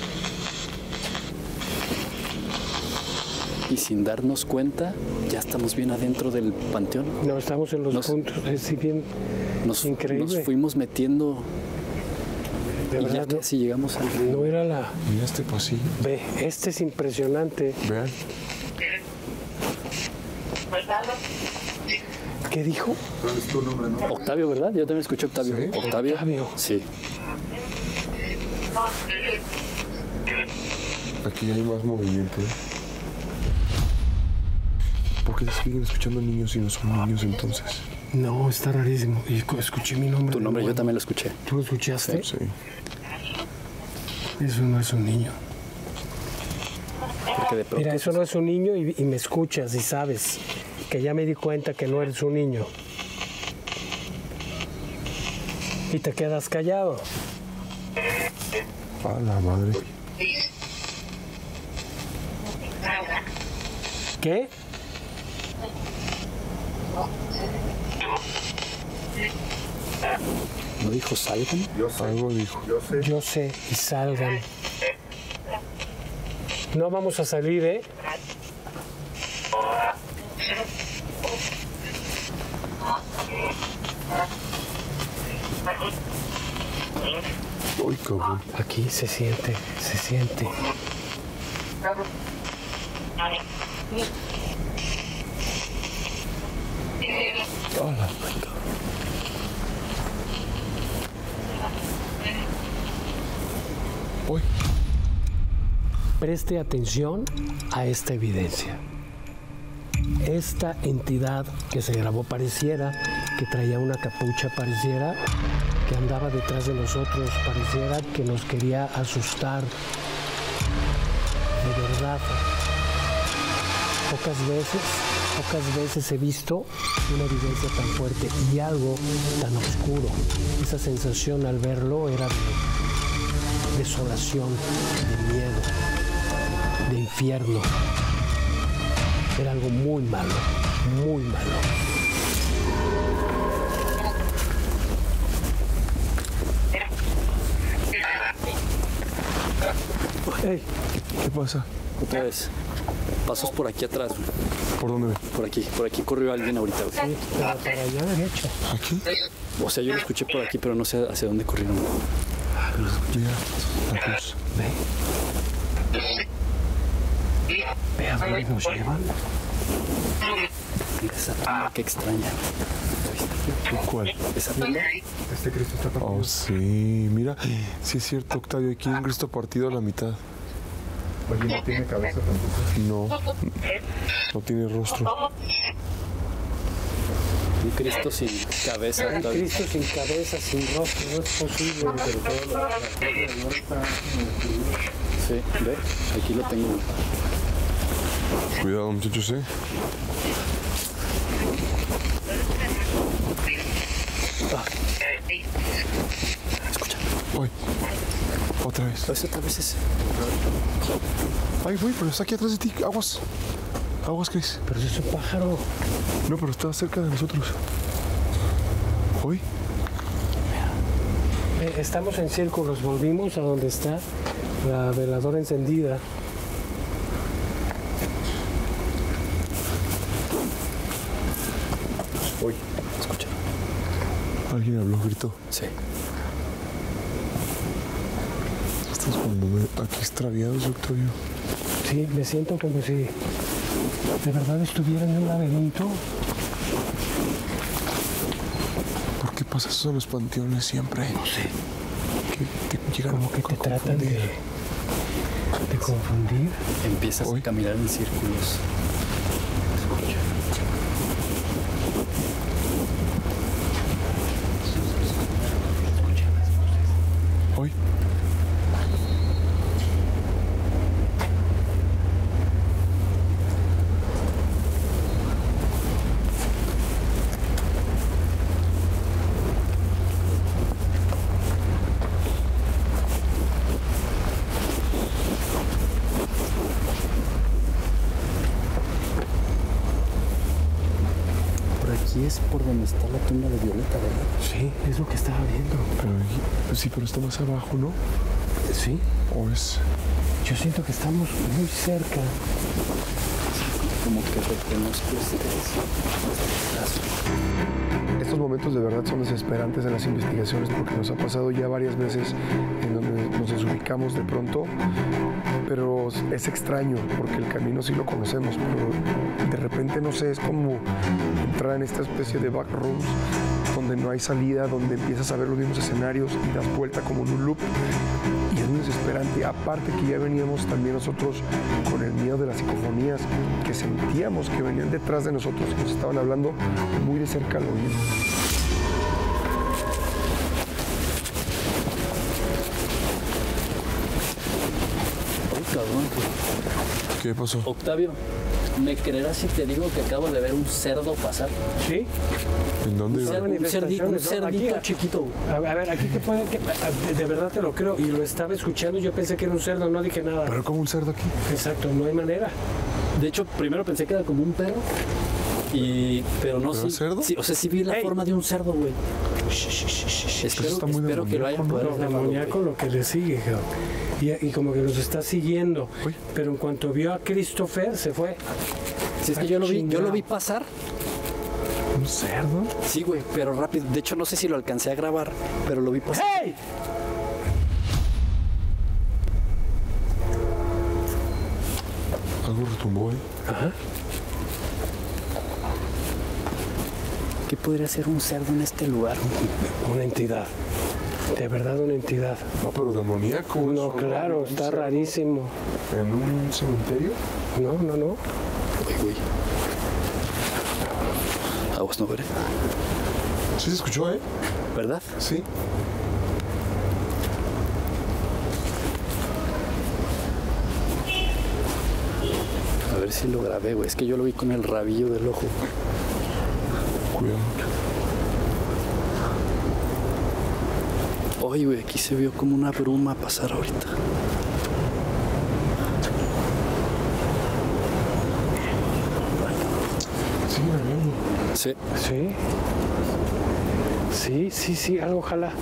Y sin darnos cuenta, ya estamos bien adentro del panteón. No, estamos en los nos, puntos. Es bien nos, increíble. Nos fuimos metiendo. De y verdad, ya casi llegamos al... No era la... Mira este pasillo. Ve, este es impresionante. Vean. ¿Qué dijo? ¿Cuál es tu nombre, no? Octavio, ¿verdad? Yo también escuché Octavio. ¿Sí? Octavio. Octavio. Sí. Aquí hay más movimiento, ¿eh? ¿Por qué se siguen escuchando niños si no son niños entonces? No, está rarísimo. Y escuché mi nombre. Tu nombre yo también lo escuché. ¿Tú lo escuchaste? Sí. Eso no es un niño. Porque de pronto... Mira, eso no es un niño y, y me escuchas y sabes que ya me di cuenta que no eres un niño. Y te quedas callado. A la madre. ¿Qué? ¿No dijo salgan? Algo dijo. Yo sé. Yo sé, y salgan. No vamos a salir, ¿eh? Uy, cabrón. Aquí se siente, se siente. Hola. Uy. Preste atención a esta evidencia. Esta entidad que se grabó pareciera que traía una capucha, pareciera que andaba detrás de nosotros, pareciera que nos quería asustar. De verdad, pocas veces, pocas veces he visto una evidencia tan fuerte y algo tan oscuro. Esa sensación al verlo era de desolación, de miedo, de infierno. Era algo muy malo, muy malo. Hey, ¿qué pasa? Otra vez. Pasos por aquí atrás, güey. ¿Por dónde? Por aquí. Por aquí corrió alguien ahorita, güey. Sí, para, para allá derecho. ¿Aquí? O sea, yo lo escuché por aquí, pero no sé hacia dónde corrieron. Ah, pero mira, la cruz. Ve. Ve a dónde nos llevan. Mira esa tumba, qué extraña. ¿Cuál? Esa tumba. Este Cristo está partido. Oh, sí, mira. Sí es cierto, Octavio, aquí hay un Cristo partido a la mitad. Oye, ¿no tiene cabeza tampoco? No, no tiene rostro. Un Cristo sin cabeza. Un Cristo sin cabeza, sin rostro, no es posible. Pero todo lo... Sí, ve, aquí lo tengo. Cuidado, muchachos, ¿eh? Ah. Escucha. Uy, otra vez. Ese otra vez es. Ay, güey, pero está aquí atrás de ti. Aguas. Aguas, Cris. Pero es un pájaro. No, pero está cerca de nosotros. Uy. Eh, estamos en círculos. Volvimos a donde está la veladora encendida. Uy, escucha. Alguien habló, gritó. Sí. Estamos como aquí extraviados, Octavio. Sí, me siento como si de verdad estuviera en un laberinto. ¿Por qué pasa eso en los panteones siempre? No sé. Que te llegan como que te tratan de, de confundir. Empiezas Uy. a caminar en círculos. Hoy. Aquí es por donde está la tumba de Violeta, ¿verdad? Sí, es lo que estaba viendo. Pero, sí, pero está más abajo, ¿no? Sí. ¿O es...? Yo siento que estamos muy cerca. Como que reconozco este brazo. Estos momentos de verdad son desesperantes en las investigaciones porque nos ha pasado ya varias veces en donde nos desubicamos de pronto, pero es extraño porque el camino sí lo conocemos, pero de repente, no sé, es como entrar en esta especie de backrooms donde no hay salida, donde empiezas a ver los mismos escenarios y das vuelta como en un loop. Y es muy desesperante. Aparte que ya veníamos también nosotros con el miedo de las psicofonías que sentíamos que venían detrás de nosotros y nos estaban hablando muy de cerca al oído. Ay, cabrón. ¿Qué pasó? Octavio, ¿me creerás si te digo que acabo de ver un cerdo pasar? ¿Sí? ¿En dónde? Un, cer un cerdito, un cerdito aquí, chiquito. A, a ver, aquí que puede... Que, de, de verdad te lo creo. Y lo estaba escuchando, yo pensé que era un cerdo, no dije nada. ¿Pero cómo un cerdo aquí? Exacto, no hay manera. De hecho, primero pensé que era como un perro. Y, pero no ¿Pero sí, cerdo? sí. O sea, sí vi la Ey. forma de un cerdo, güey. Espero, Está muy espero que lo hayan podido demoníaco con lo que le sigue, cabrón. Y, y como que nos está siguiendo. Uy. Pero en cuanto vio a Christopher, se fue. Si es que yo lo vi, yo lo vi pasar. ¿Un cerdo? Sí, güey, pero rápido. De hecho, no sé si lo alcancé a grabar, pero lo vi pasar. ¡Hey! Algo retumbó, ¿eh? Ajá. ¿Qué podría ser un cerdo en este lugar? Una entidad. De verdad, una entidad. No, pero demoníaco. No, claro, está cerdo. Rarísimo. ¿En un cementerio? No, no, no. Uy, güey. Aguas, no veré. Sí se escuchó, ¿eh? ¿Verdad? Sí. A ver si lo grabé, güey. Es que yo lo vi con el rabillo del ojo. Cuidado. Oye, güey, aquí se vio como una bruma pasar ahorita. siguen hablando. Sí. Sí. Sí, sí, sí, algo ojalá.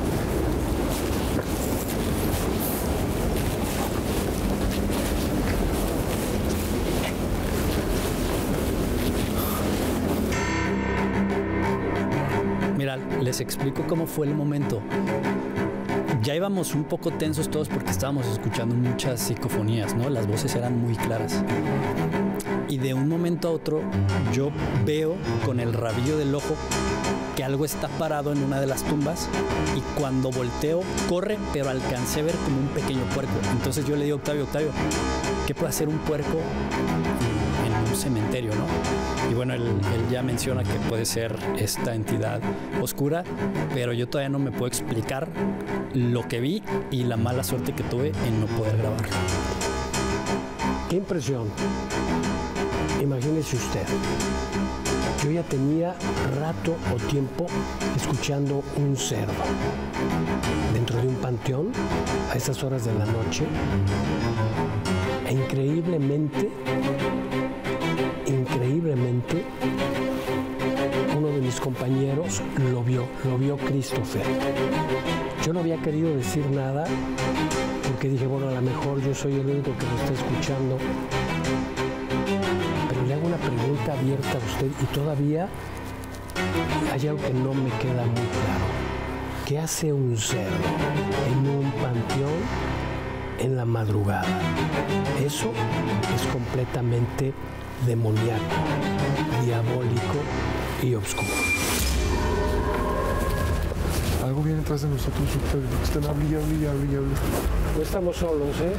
Mira, les explico cómo fue el momento. Ya íbamos un poco tensos todos porque estábamos escuchando muchas psicofonías, ¿no? Las voces eran muy claras. Y de un momento a otro yo veo con el rabillo del ojo que algo está parado en una de las tumbas y cuando volteo corre, pero alcancé a ver como un pequeño puerco. Entonces yo le digo a Octavio, Octavio, ¿qué puede hacer un puerco en un cementerio, no? Y bueno, él, él ya menciona que puede ser esta entidad oscura, pero yo todavía no me puedo explicar lo que vi y la mala suerte que tuve en no poder grabar. Qué impresión. Imagínese usted. Yo ya tenía rato o tiempo escuchando un cerdo dentro de un panteón a esas horas de la noche e increíblemente, increíblemente, uno de mis compañeros lo vio, lo vio Christopher. Yo no había querido decir nada porque dije, bueno, a lo mejor yo soy el único que lo está escuchando. Pero le hago una pregunta abierta a usted y todavía hay algo que no me queda muy claro. ¿Qué hace un cerdo en un panteón en la madrugada? Eso es completamente demoníaco, diabólico y oscuro. Algo viene atrás de nosotros, Octavio. Están hable y hable y hable y hable. No estamos solos, ¿eh?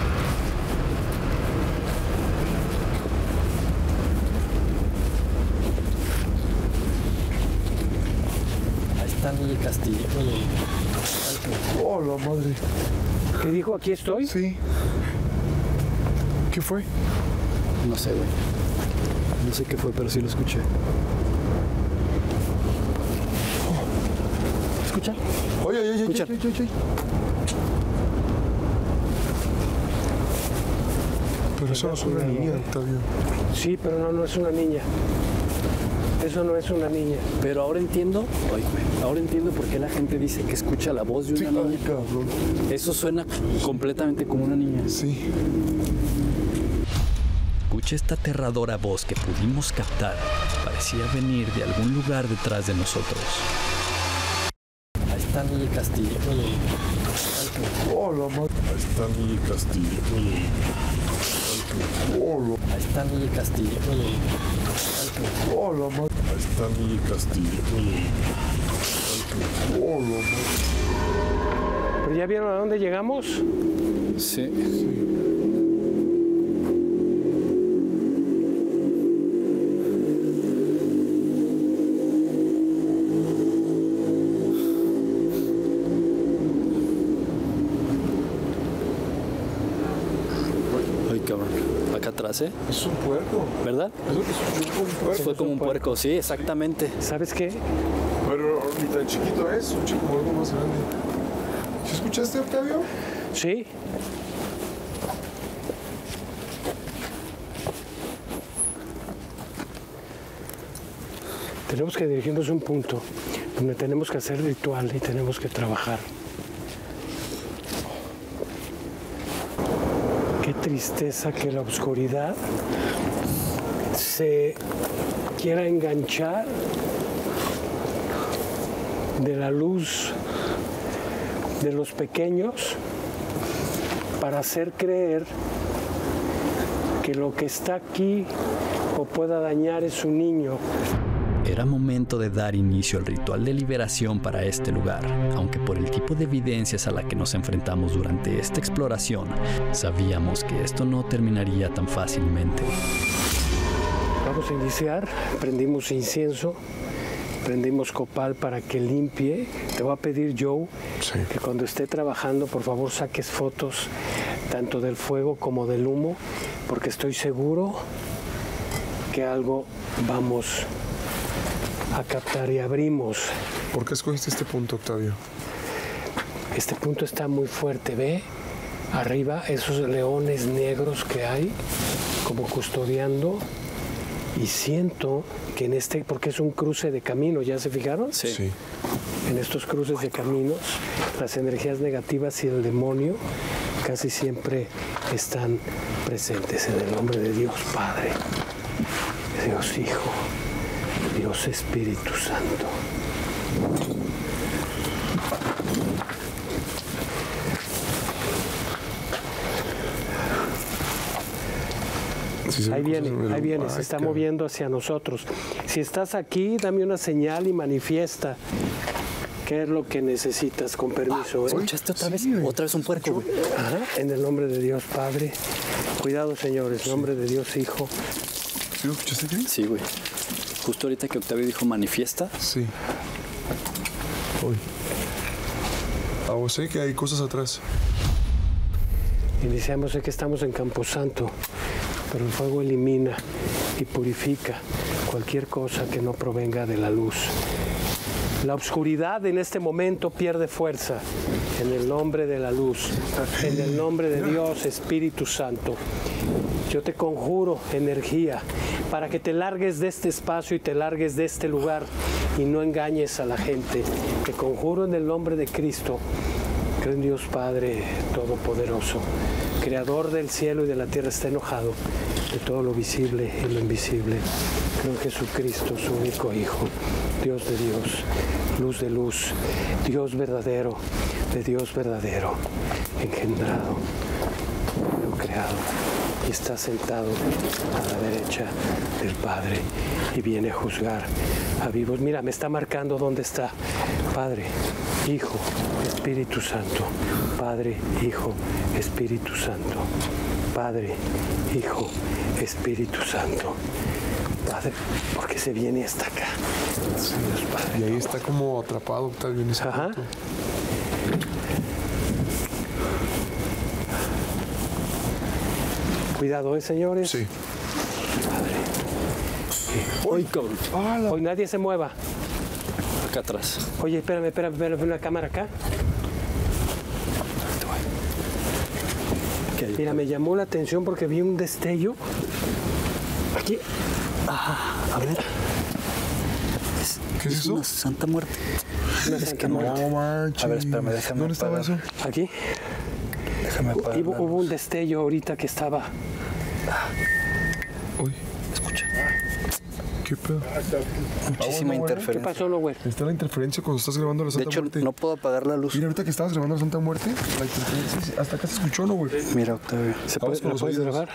Ahí está el castillo. Oh, la madre. ¿Qué dijo? ¿Aquí estoy? Sí. ¿Qué fue? No sé, güey. No sé qué fue, pero sí lo escuché. ¿Escuchan? Oye, oye, oye, ¿Escuchan? oye, oye, oye. Pero eso no es una niña, Octavio. Sí, pero no, no es una niña. Eso no es una niña. Pero ahora entiendo, oye, ahora entiendo por qué la gente dice que escucha la voz de una Sí, niña. ay, cabrón. Eso suena completamente como una niña. Sí. Escuché esta aterradora voz que pudimos captar. Parecía venir de algún lugar detrás de nosotros. Ahí está el castillo. Oh, la madre. Ahí está mi castillo. Oh, la... Ahí está el castillo. Oh, la madre. Ahí está mi castillo. Oh, la madre. ¿Pero ya vieron a dónde llegamos? Sí. Ay, cabrón. Acá atrás, ¿eh? Es un puerco. ¿Verdad? Eso que escuchó como un puerco. Fue como un puerco, sí, exactamente. ¿Sabes qué? Pero ni tan chiquito es, un chico algo más grande. ¿Sí escuchaste, Octavio? Sí. Tenemos que dirigirnos a un punto donde tenemos que hacer ritual y tenemos que trabajar. Qué tristeza que la oscuridad se quiera enganchar de la luz de los pequeños para hacer creer que lo que está aquí o pueda dañar es un niño. Era momento de dar inicio al ritual de liberación para este lugar, aunque por el tipo de evidencias a la que nos enfrentamos durante esta exploración, sabíamos que esto no terminaría tan fácilmente. Vamos a iniciar, prendimos incienso, prendimos copal para que limpie. Te voy a pedir, Joe, Sí. que cuando esté trabajando, por favor, saques fotos tanto del fuego como del humo, porque estoy seguro que algo vamos a captar y abrimos. ¿Por qué escogiste este punto, Octavio? Este punto está muy fuerte, ¿ve? Arriba, esos leones negros que hay, como custodiando Y siento que en este, porque es un cruce de camino, ¿ya se fijaron? Sí. Sí. En estos cruces de caminos, las energías negativas y el demonio casi siempre están presentes. En el nombre de Dios Padre, Dios Hijo, Dios Espíritu Santo. Sí, se Ahí ven viene, cosas en el- ahí viene, Ay, se está cabrón. moviendo hacia nosotros. Si estás aquí, dame una señal y manifiesta qué es lo que necesitas, con permiso. ¿eh? ¿Escuchaste otra vez? Otra vez un puerco, güey. Ajá, en el nombre de Dios Padre. Cuidado, señores, en nombre de Dios Hijo. ¿Sí lo escuchaste, Cris? Sí, güey. Justo ahorita que Octavio dijo manifiesta. Sí. Uy. Ah, vos sé que hay cosas atrás. Iniciamos, sé que estamos en Camposanto, pero el fuego elimina y purifica cualquier cosa que no provenga de la luz. La oscuridad en este momento pierde fuerza en el nombre de la luz, en el nombre de Dios Espíritu Santo. Yo te conjuro energía para que te largues de este espacio y te largues de este lugar y no engañes a la gente. Te conjuro en el nombre de Cristo. Creo en Dios Padre Todopoderoso, Creador del cielo y de la tierra, está enojado de todo lo visible y lo invisible. Creo en Jesucristo, su único Hijo, Dios de Dios, luz de luz, Dios verdadero, de Dios verdadero, engendrado, no creado, y está sentado a la derecha del Padre y viene a juzgar a vivos. Mira, me está marcando dónde está. Padre, Hijo, Espíritu Santo. Padre, Hijo, Espíritu Santo. Padre, Hijo, Espíritu Santo. Padre, porque se viene hasta acá. Dios Padre. Y ahí está como atrapado Octavio en ese Ajá. punto. Cuidado, ¿eh, señores? Sí. Padre. ¡Ay, cabrón! Hoy nadie se mueva. Acá atrás. Oye, espérame, espérame, espérame, una cámara acá. ¿Qué hay? Mira, me llamó la atención porque vi un destello. Aquí. A ver. Es, ¿Qué es eso? Una santa muerte. Una Es santa que no. muerte. No manches. A ver, espérame, déjame ¿Dónde estaba apagar. eso? Aquí. Déjame apagar Hubo, la hubo un luz. destello ahorita que estaba. Uy, Escucha. qué pedo. Muchísima Ah, bueno, ¿Qué interferencia. pasó, no, güey? Está la interferencia cuando estás grabando la De Santa hecho, Muerte. no puedo apagar la luz. Mira, ahorita que estabas grabando la Santa Muerte, la interferencia, sí, hasta acá se escuchó, ¿no, güey? Mira, Octavio. ¿Se Vamos puede, con ¿la los puedes oídos. grabar?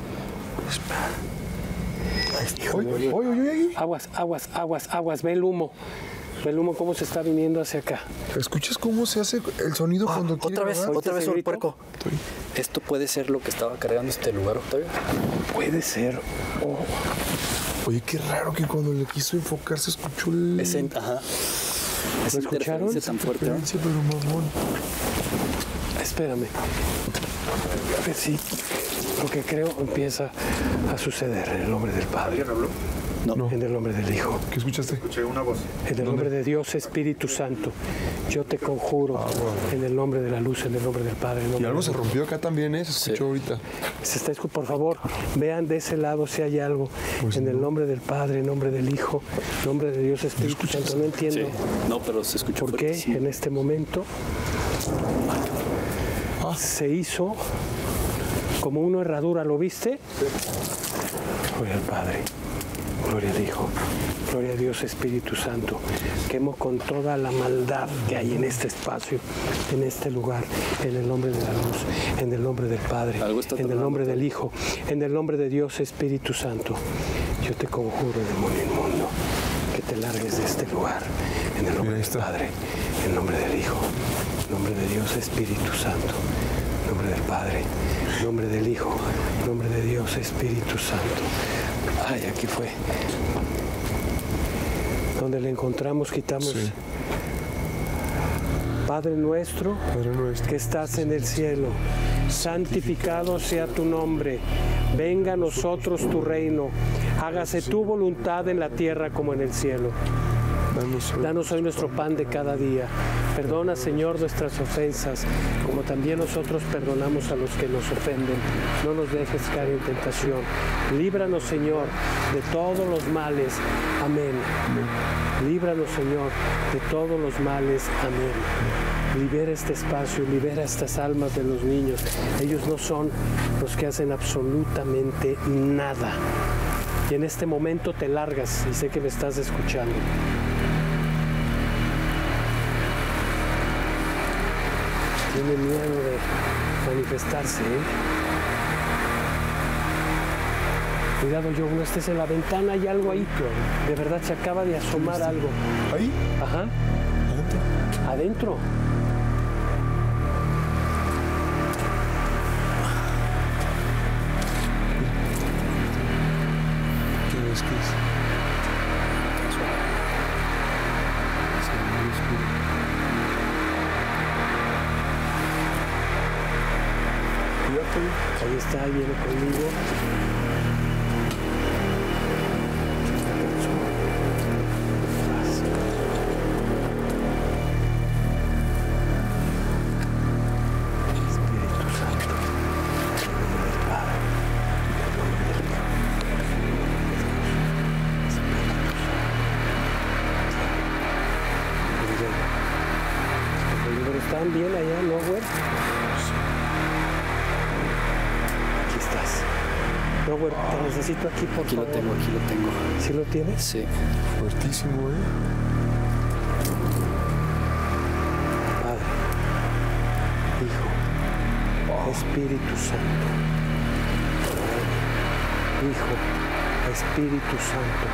Oye, oye, oye, oye. Aguas, aguas, aguas, aguas. Ve el humo. Ve el humo cómo se está viniendo hacia acá. ¿Escuchas cómo se hace el sonido cuando quiere Otra vez, grabar? otra vez ese un grito? puerco. Esto puede ser lo que estaba cargando este lugar, Octavio. Puede ser. Oh, Oye, qué raro que cuando le quiso enfocar se escuchó el... Ese, ajá. Esa escucharon? interferencia tan fuerte, ¿no? interferencia, pero mamón. espérame. A ver si lo que creo empieza a suceder en el nombre del Padre. No. En el nombre del Hijo. ¿Qué escuchaste? Escuché una voz. En el nombre de Dios Espíritu Santo, yo te conjuro en el nombre de la luz, en el nombre del Padre. en el Y nombre algo del se Hijo. rompió acá también, ¿eh? Se escuchó Sí. ahorita. Se está escu- por favor, vean de ese lado si hay algo. Pues en el no. nombre del Padre, en el nombre del Hijo, en el nombre de Dios Espíritu Santo. No entiendo Sí. No, pero se escuchó por qué fuertísimo. en este momento Ah. se hizo como una herradura. ¿Lo viste? Gloria al Padre, gloria al Hijo, gloria a Dios Espíritu Santo. Quemo con toda la maldad que hay en este espacio, en este lugar, en el nombre de la luz, en el nombre del Padre, Algo está en el tronando, nombre del Octavio. Hijo, en el nombre de Dios Espíritu Santo. Yo te conjuro, demonio inmundo, que te largues de este lugar, en el nombre Mira, ahí del está. Padre, en el nombre del Hijo, en el nombre de Dios Espíritu Santo, en el nombre del Padre, en el nombre del Hijo, en el nombre de Dios Espíritu Santo. Ay, aquí fue. Donde le encontramos, quitamos. Sí. Padre nuestro, Padre nuestro. que estás en el cielo, santificado sea tu nombre. Venga a nosotros tu reino. Hágase tu voluntad en la tierra como en el cielo. Danos hoy, Danos hoy nuestro pan de cada día. Perdona, Señor, nuestras ofensas, como también nosotros perdonamos a los que nos ofenden. No nos dejes caer en tentación. Líbranos, Señor, de todos los males. Amén. Líbranos, Señor, de todos los males. Amén. Libera este espacio, libera estas almas de los niños. Ellos no son los que hacen absolutamente nada. Y en este momento te largas y sé que me estás escuchando. Tiene miedo de manifestarse, ¿eh? Cuidado, yo no estés en la ventana, hay algo ahí. De verdad se acaba de asomar algo. ¿Ahí? Ajá. ¿Adentro? Adentro. ¿Qué ves que es? Se ve muy oscuro. Ahí está, ahí viene conmigo. Espíritu Santo, en el nombre del Padre, en el nombre del Hijo, Espíritu Santo. Pero están bien allá, ¿no, güey? No, güey, te necesito aquí, por Aquí favor. lo tengo, aquí lo tengo. ¿Sí lo tienes? Sí. Fuertísimo, ¿eh? Padre, Hijo, Espíritu Santo. Hijo, Espíritu Santo.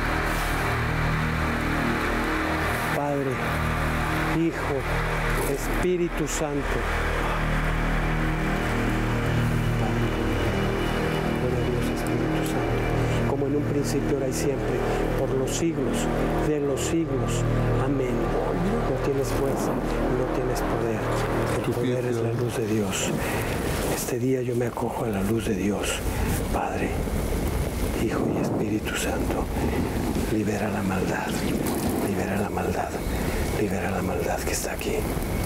Padre, Hijo, Espíritu Santo. Como en un principio, ahora y siempre, por los siglos de los siglos. Amén. No tienes fuerza, no tienes poder. El poder es la luz de Dios. Este día yo me acojo a la luz de Dios. Padre, Hijo y Espíritu Santo, libera la maldad, libera la maldad, libera la maldad que está aquí.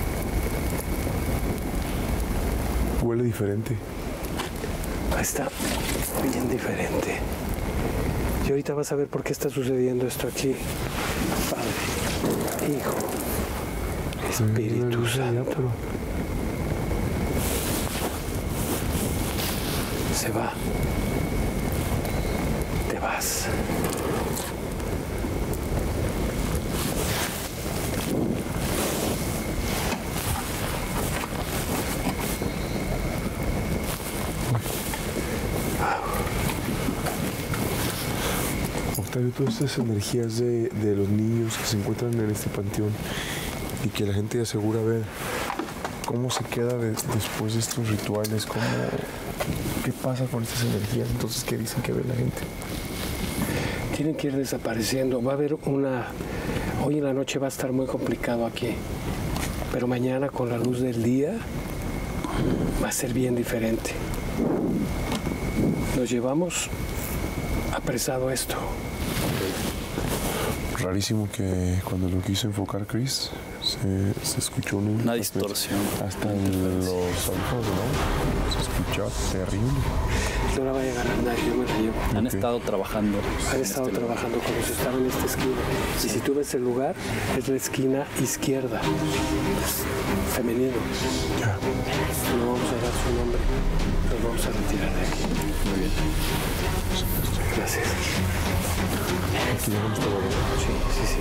Huele diferente. Está bien diferente. Y ahorita vas a ver por qué está sucediendo esto aquí. Padre, Hijo, Espíritu Santo. Se va. Te vas. Octavio, todas estas energías de, de los niños que se encuentran en este panteón y que la gente asegura ver cómo se queda de, después de estos rituales, cómo, qué pasa con estas energías, entonces qué dicen que ve la gente. Tienen que ir desapareciendo. Va a haber una... Hoy en la noche va a estar muy complicado aquí, pero mañana con la luz del día va a ser bien diferente. Nos llevamos apresado esto. Rarísimo que cuando lo quiso enfocar Chris se, se escuchó una, Una distorsión. Hasta en los audífonos, ¿no? Se escuchó terrible. No la va a llegar a nadie, yo me la llevo. Han Ok. estado trabajando. Han estado en este trabajando con ellos, estaban en esta esquina. Y si tú ves el lugar, es la esquina izquierda. Es femenino. Ya. No vamos a dar su nombre, nos vamos a retirar de aquí. Muy bien. Gracias. Aquí llegamos todo, ¿no? Sí, sí, sí.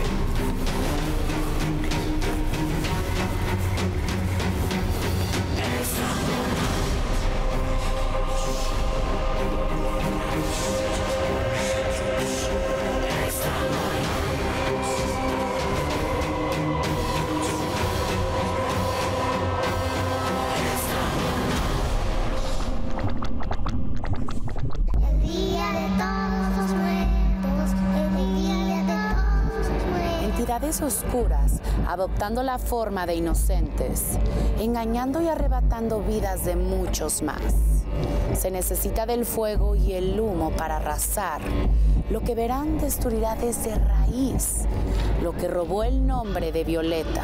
El día de todos los muertos, el día de todos los muertos. Entidades oscuras, adoptando la forma de inocentes, engañando y arrebatando vidas de muchos más. Se necesita del fuego y el humo para arrasar. Lo que verán destruirá desde raíz lo que robó el nombre de Violeta.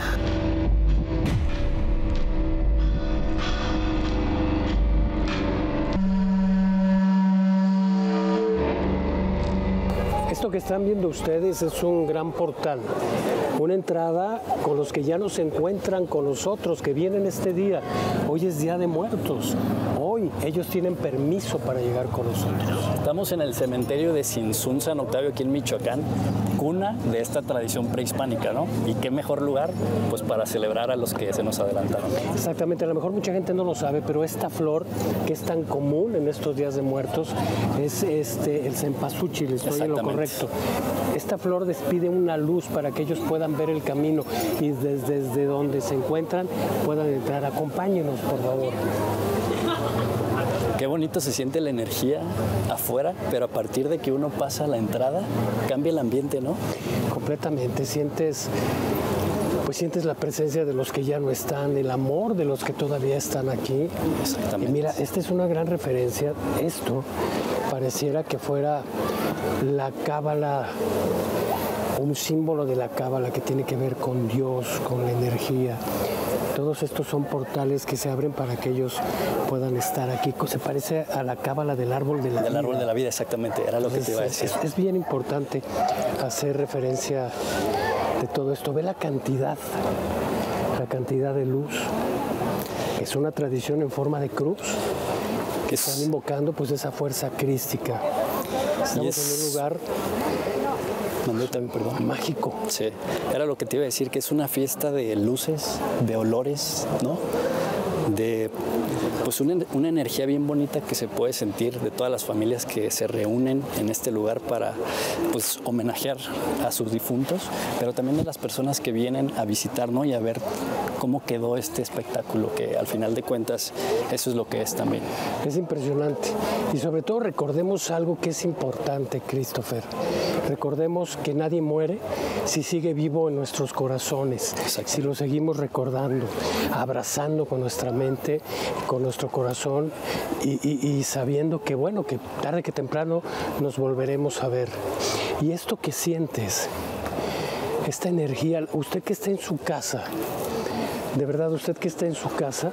Esto que están viendo ustedes es un gran portal, una entrada con los que ya no se encuentran con nosotros, que vienen este día. Hoy es Día de Muertos. Hoy ellos tienen permiso para llegar con nosotros. Estamos en el cementerio de Sinzún, San Octavio, aquí en Michoacán, cuna de esta tradición prehispánica, ¿no? Y qué mejor lugar, pues, para celebrar a los que se nos adelantaron. Exactamente, a lo mejor mucha gente no lo sabe, pero esta flor que es tan común en estos Días de Muertos es este, el cempasúchil, estoy en lo correcto. Esta flor despide una luz para que ellos puedan ver el camino y desde, desde donde se encuentran puedan entrar. Acompáñenos, por favor. Qué bonito se siente la energía afuera, pero a partir de que uno pasa a la entrada, cambia el ambiente, ¿no? Completamente, sientes, pues sientes la presencia de los que ya no están, el amor de los que todavía están aquí. Exactamente. Y mira, esta es una gran referencia. Esto pareciera que fuera la cábala, un símbolo de la cábala que tiene que ver con Dios, con la energía. Todos estos son portales que se abren para que ellos puedan estar aquí. Se parece a la cábala del árbol de la del vida. Del árbol de la vida, exactamente, era lo que es, te iba a decir. Es, es bien importante hacer referencia de todo esto. Ve la cantidad, la cantidad de luz. Es una tradición en forma de cruz que están invocando pues esa fuerza crística. Estamos es... en un lugar Mandé también, perdón. Mágico. Sí, era lo que te iba a decir, que es una fiesta de luces, de olores, ¿no? De pues una, una energía bien bonita que se puede sentir de todas las familias que se reúnen en este lugar para pues homenajear a sus difuntos, pero también de las personas que vienen a visitar, ¿no? Y a ver cómo quedó este espectáculo, que al final de cuentas eso es lo que es también. Es impresionante. Y sobre todo recordemos algo que es importante, Christopher. Recordemos que nadie muere si sigue vivo en nuestros corazones, si lo seguimos recordando, abrazando con nuestra mente, con nuestro corazón y, y, y sabiendo que, bueno, que tarde que temprano nos volveremos a ver. Y esto que sientes, esta energía, usted que está en su casa, de verdad, usted que está en su casa,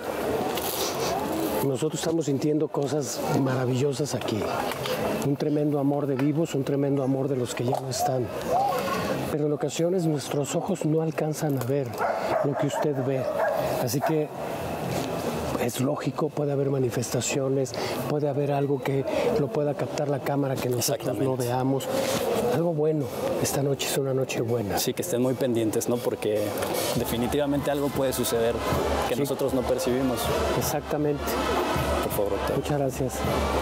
nosotros estamos sintiendo cosas maravillosas aquí. Un tremendo amor de vivos, un tremendo amor de los que ya no están. Pero en ocasiones nuestros ojos no alcanzan a ver lo que usted ve. Así que es lógico, puede haber manifestaciones, puede haber algo que lo pueda captar la cámara que nosotros no veamos. Algo bueno. Esta noche es una noche buena. Sí, que estén muy pendientes, ¿no? Porque definitivamente algo puede suceder que sí. nosotros no percibimos. Exactamente. Por favor, doctor. Muchas gracias.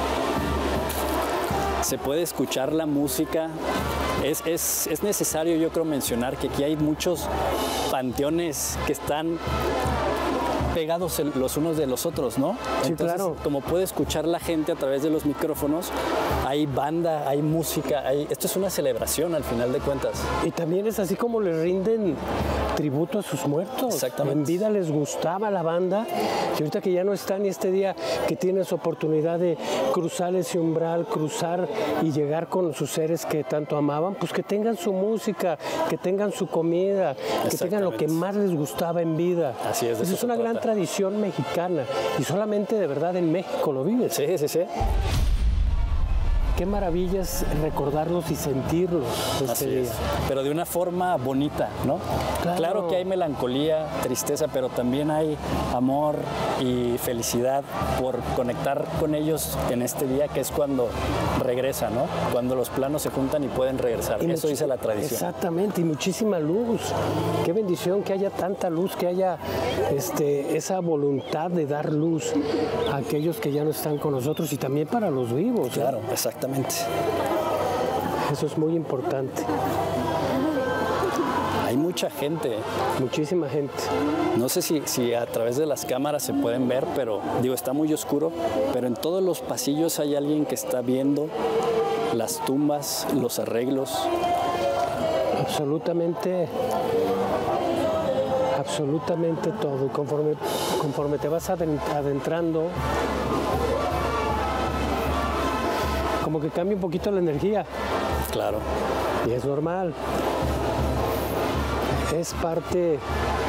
Se puede escuchar la música. Es, es, es necesario, yo creo, mencionar que aquí hay muchos panteones que están pegados los unos de los otros, ¿no? Sí, Entonces, claro. Como puede escuchar la gente a través de los micrófonos, hay banda, hay música, hay... esto es una celebración al final de cuentas. Y también es así como le rinden tributo a sus muertos. Exactamente. En vida les gustaba la banda y ahorita que ya no están y este día que tienes oportunidad de cruzar ese umbral, cruzar y llegar con sus seres que tanto amaban, pues que tengan su música, que tengan su comida, que tengan lo que más les gustaba en vida. Así es. De eso eso es una gran tradición mexicana y solamente de verdad en México lo vives. Sí, sí, sí. Qué maravilla es recordarlos y sentirlos este Así día. Es. Pero de una forma bonita, ¿no? Claro. Claro que hay melancolía, tristeza, pero también hay amor y felicidad por conectar con ellos en este día, que es cuando regresa, ¿no? Cuando los planos se juntan y pueden regresar. Y eso dice la tradición. Exactamente, y muchísima luz. Qué bendición que haya tanta luz, que haya este, esa voluntad de dar luz a aquellos que ya no están con nosotros y también para los vivos. Claro, ¿eh? exactamente. Eso es muy importante. Hay mucha gente. Muchísima gente. No sé si, si a través de las cámaras se pueden ver, pero digo, está muy oscuro, pero en todos los pasillos hay alguien que está viendo las tumbas, los arreglos. Absolutamente, absolutamente todo. Y conforme, conforme te vas adentrando, como que cambia un poquito la energía. Claro. Y es normal. Es parte...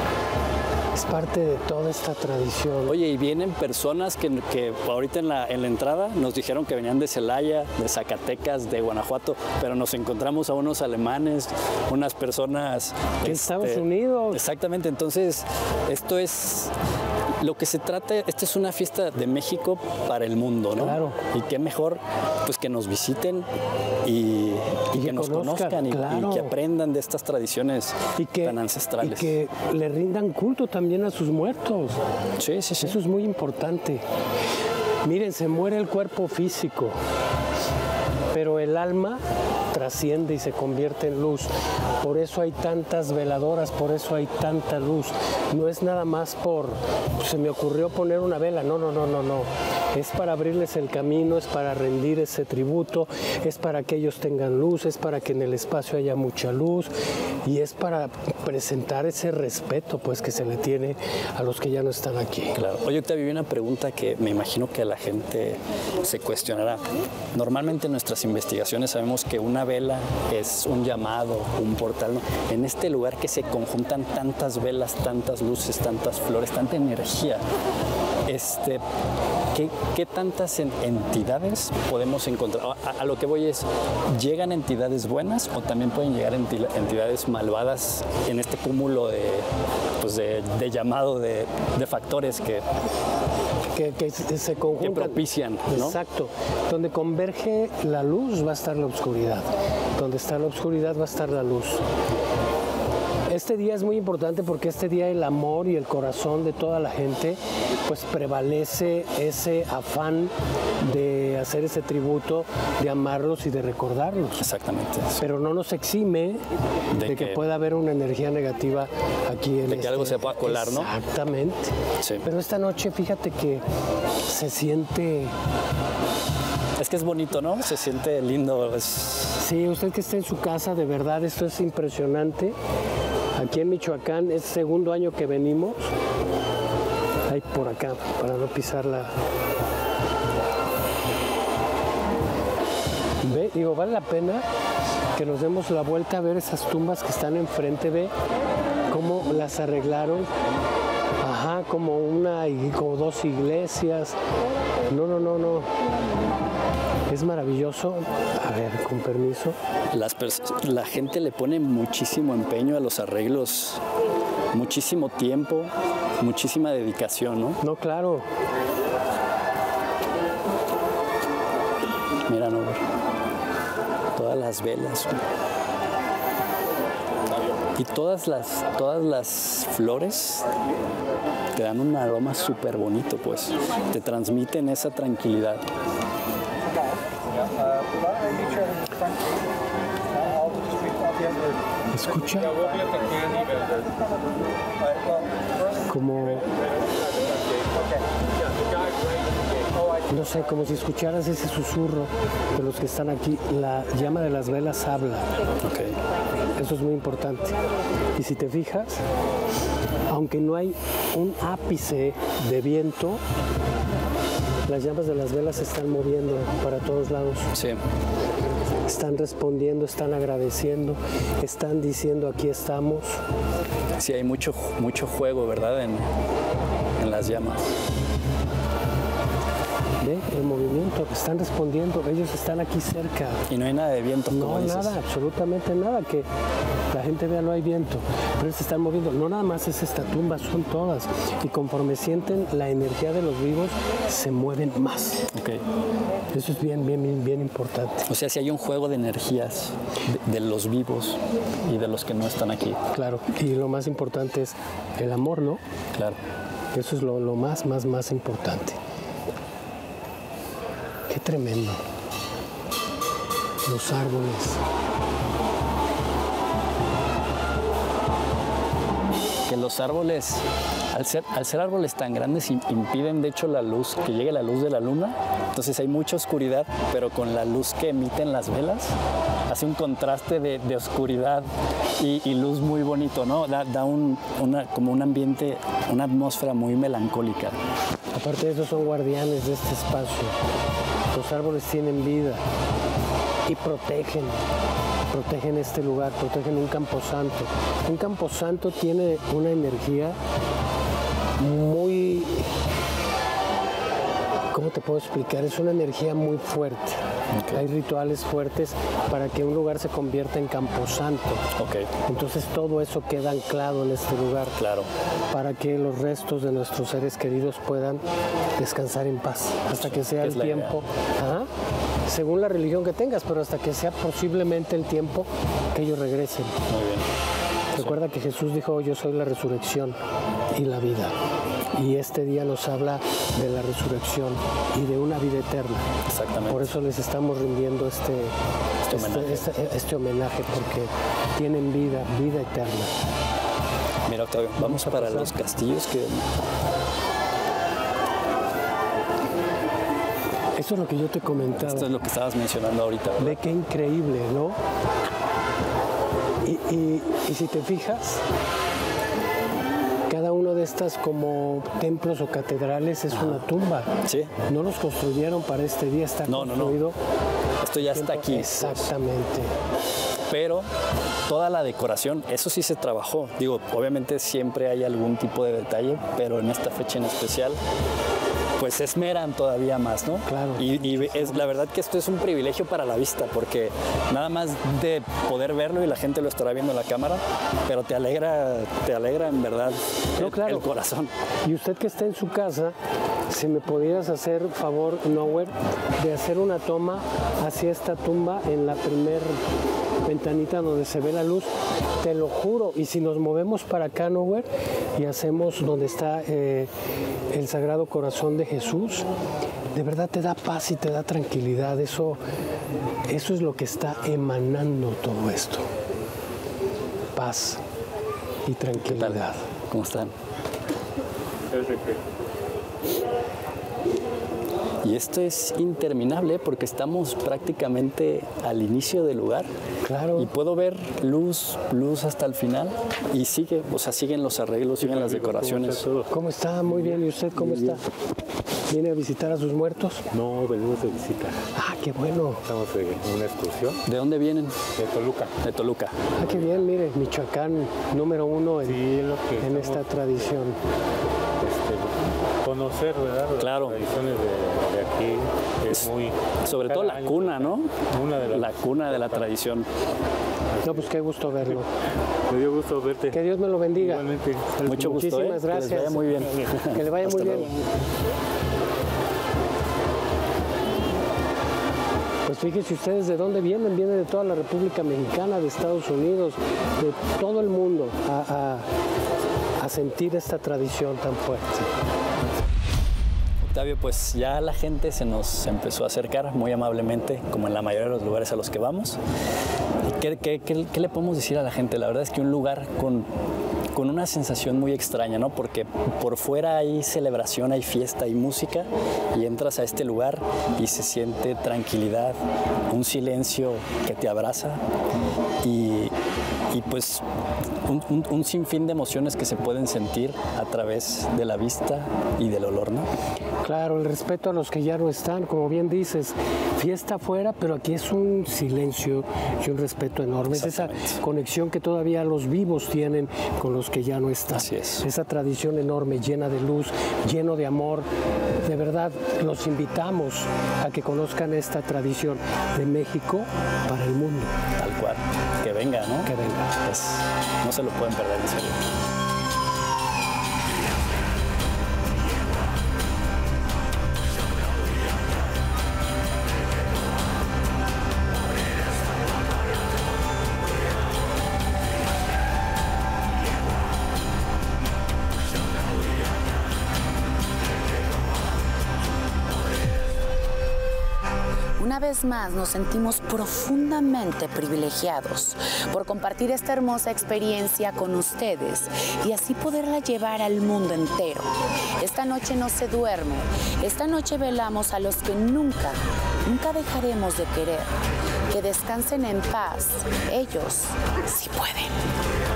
Es parte de toda esta tradición. Oye, y vienen personas que, que ahorita en la, en la entrada nos dijeron que venían de Celaya, de Zacatecas, de Guanajuato, pero nos encontramos a unos alemanes, unas personas... De Estados Unidos. Exactamente, entonces esto es... Lo que se trata, esta es una fiesta de México para el mundo, ¿no? Claro. Y qué mejor, pues que nos visiten y, y, y que, que nos conozcan, conozcan y, claro. y que aprendan de estas tradiciones y que, tan ancestrales. Y que le rindan culto también a sus muertos. Sí, sí, sí. Eso es muy importante. Miren, se muere el cuerpo físico, pero el alma trasciende y se convierte en luz. Por eso hay tantas veladoras, por eso hay tanta luz. No es nada más por, se me ocurrió poner una vela, no, no, no, no, no. Es para abrirles el camino, es para rendir ese tributo, es para que ellos tengan luz, es para que en el espacio haya mucha luz y es para presentar ese respeto pues que se le tiene a los que ya no están aquí. Claro. Oye, Octavio, hay una pregunta que me imagino que la gente se cuestionará. Normalmente en nuestras investigaciones sabemos que una vela es un llamado, un portal, ¿no? En este lugar que se conjuntan tantas velas, tantas luces, tantas flores, tanta energía, este, ¿qué, qué tantas en, entidades podemos encontrar? A, a lo que voy es, ¿llegan entidades buenas o también pueden llegar enti, entidades malvadas en este cúmulo de, pues de, de llamado de, de factores que, que, que se conjuntan, que propician, ¿no? Exacto. Donde converge la luz va a estar la oscuridad. Donde está la oscuridad va a estar la luz. Este día es muy importante porque este día el amor y el corazón de toda la gente pues prevalece ese afán de hacer ese tributo, de amarlos y de recordarlos. Exactamente. Pero no nos exime de, de que, que pueda haber una energía negativa aquí en De que este... algo se pueda colar, ¿no? Exactamente. Sí. Pero esta noche fíjate que se siente... Es que es bonito, ¿no? Se siente lindo. Es... Sí, usted que está en su casa, de verdad, esto es impresionante. Aquí en Michoacán es segundo año que venimos. Ahí por acá, para no pisar la... Ve, digo, vale la pena que nos demos la vuelta a ver esas tumbas que están enfrente. Ve cómo las arreglaron. Ajá, como una y como dos iglesias. No, no, no, no. Es maravilloso. A ver, con permiso. Las la gente le pone muchísimo empeño a los arreglos, muchísimo tiempo, muchísima dedicación, ¿no? No, claro. Mira, no, todas las velas. Y todas las, todas las flores te dan un aroma súper bonito, pues. Te transmiten esa tranquilidad. Escucha como, no sé, como si escucharas ese susurro de los que están aquí. La llama de las velas habla. Okay. Eso es muy importante. Y si te fijas, aunque no hay un ápice de viento, las llamas de las velas se están moviendo para todos lados. Sí. Están respondiendo, están agradeciendo, están diciendo aquí estamos. Sí, hay mucho, mucho juego, ¿verdad? En, en las llamas. Ve el movimiento, están respondiendo, ellos están aquí cerca. Y no hay nada de viento, como No, dices. nada, absolutamente nada, que la gente vea no hay viento, pero se están moviendo. No nada más es esta tumba, son todas. Y conforme sienten la energía de los vivos, se mueven más. Okay. Eso es bien, bien, bien, bien importante. O sea, si hay un juego de energías de, de los vivos y de los que no están aquí. Claro, y lo más importante es el amor, ¿no? Claro. Eso es lo, lo más, más, más importante. Qué tremendo. Los árboles. Que los árboles, al ser, al ser árboles tan grandes, impiden de hecho la luz, que llegue la luz de la luna. Entonces hay mucha oscuridad, pero con la luz que emiten las velas, hace un contraste de, de oscuridad y, y luz muy bonito, ¿no? Da, da un, una, como un ambiente, una atmósfera muy melancólica. Aparte de eso, son guardianes de este espacio. Los árboles tienen vida y protegen, protegen este lugar, protegen un camposanto. Un camposanto tiene una energía muy, ¿cómo te puedo explicar? Es una energía muy fuerte. Okay. Hay rituales fuertes para que un lugar se convierta en camposanto. Okay. Entonces todo eso queda anclado en este lugar. Claro. Para que los restos de nuestros seres queridos puedan descansar en paz. Hasta que sea el tiempo. Ajá, según la religión que tengas, pero hasta que sea posiblemente el tiempo que ellos regresen. Muy bien. Recuerda sí. que Jesús dijo, yo soy la resurrección y la vida. Y este día nos habla de la resurrección y de una vida eterna. Exactamente. Por eso les estamos rindiendo este, este, homenaje. Este, este, este homenaje, porque tienen vida, vida eterna. Mira, Octavio, vamos para pasar? los castillos que... Eso es lo que yo te comentaba. Esto es lo que estabas mencionando ahorita, ¿verdad? Ve qué increíble, ¿no? Y, y, y si te fijas, cada uno de estas como templos o catedrales es Ajá. una tumba. Sí. No los construyeron para este día, está no, construido. No, no. Esto ya está aquí. Exactamente. Pero toda la decoración, eso sí se trabajó. Digo, obviamente siempre hay algún tipo de detalle, pero en esta fecha en especial, pues se esmeran todavía más, ¿no? Claro. Y, y es la verdad que esto es un privilegio para la vista, porque nada más de poder verlo y la gente lo estará viendo en la cámara, pero te alegra, te alegra en verdad no, el, claro. el corazón. Y usted que está en su casa, si me pudieras hacer favor, Nowhere, de hacer una toma hacia esta tumba en la primer ventanita donde se ve la luz, te lo juro. Y si nos movemos para acá, Nowhere, y hacemos donde está eh, el Sagrado Corazón de Jesús, de verdad te da paz y te da tranquilidad. Eso, eso es lo que está emanando todo esto. Paz y tranquilidad. ¿Qué tal? ¿Cómo están? Y esto es interminable porque estamos prácticamente al inicio del lugar. Claro. Y puedo ver luz, luz hasta el final y sigue, o sea, siguen los arreglos, siguen las decoraciones. ¿Cómo está? Muy bien. ¿Y usted cómo está? ¿Viene a visitar a sus muertos? No, venimos de visita. Ah, qué bueno. Estamos en una excursión. ¿De dónde vienen? De Toluca. De Toluca. Ah, qué bien, mire, Michoacán número uno en, sí, lo que en esta tradición. Este, conocer, ¿verdad? Claro. Las tradiciones de, de aquí es muy... Sobre todo la cuna, ¿no? Una de las, la cuna de la tradición. No, pues qué gusto verlo. Me dio gusto verte. Que Dios me lo bendiga. Igualmente. Mucho gusto, Muchísimas ¿eh? gracias. Que les vaya muy bien. Que le vaya Hasta muy bien. luego. Pues fíjense ustedes de dónde vienen, vienen de toda la República Mexicana, de Estados Unidos, de todo el mundo a, a, a sentir esta tradición tan fuerte. Octavio, pues ya la gente se nos empezó a acercar muy amablemente, como en la mayoría de los lugares a los que vamos. ¿Qué, qué, qué, qué le podemos decir a la gente? La verdad es que un lugar con... con una sensación muy extraña, ¿no? Porque por fuera hay celebración, hay fiesta, hay música y entras a este lugar y se siente tranquilidad, un silencio que te abraza y, y pues un, un, un sinfín de emociones que se pueden sentir a través de la vista y del olor, ¿no? Claro, el respeto a los que ya no están, como bien dices, fiesta afuera, pero aquí es un silencio y un respeto enorme. Es esa conexión que todavía los vivos tienen con los que ya no están. Así es. Esa tradición enorme, llena de luz, lleno de amor. De verdad, los invitamos a que conozcan esta tradición de México para el mundo. Tal cual. Que venga, ¿no? Que venga. Es, no se lo pueden perder, en serio. Una vez más nos sentimos profundamente privilegiados por compartir esta hermosa experiencia con ustedes y así poderla llevar al mundo entero. Esta noche no se duerme, esta noche velamos a los que nunca, nunca dejaremos de querer. Que descansen en paz, ellos sí pueden.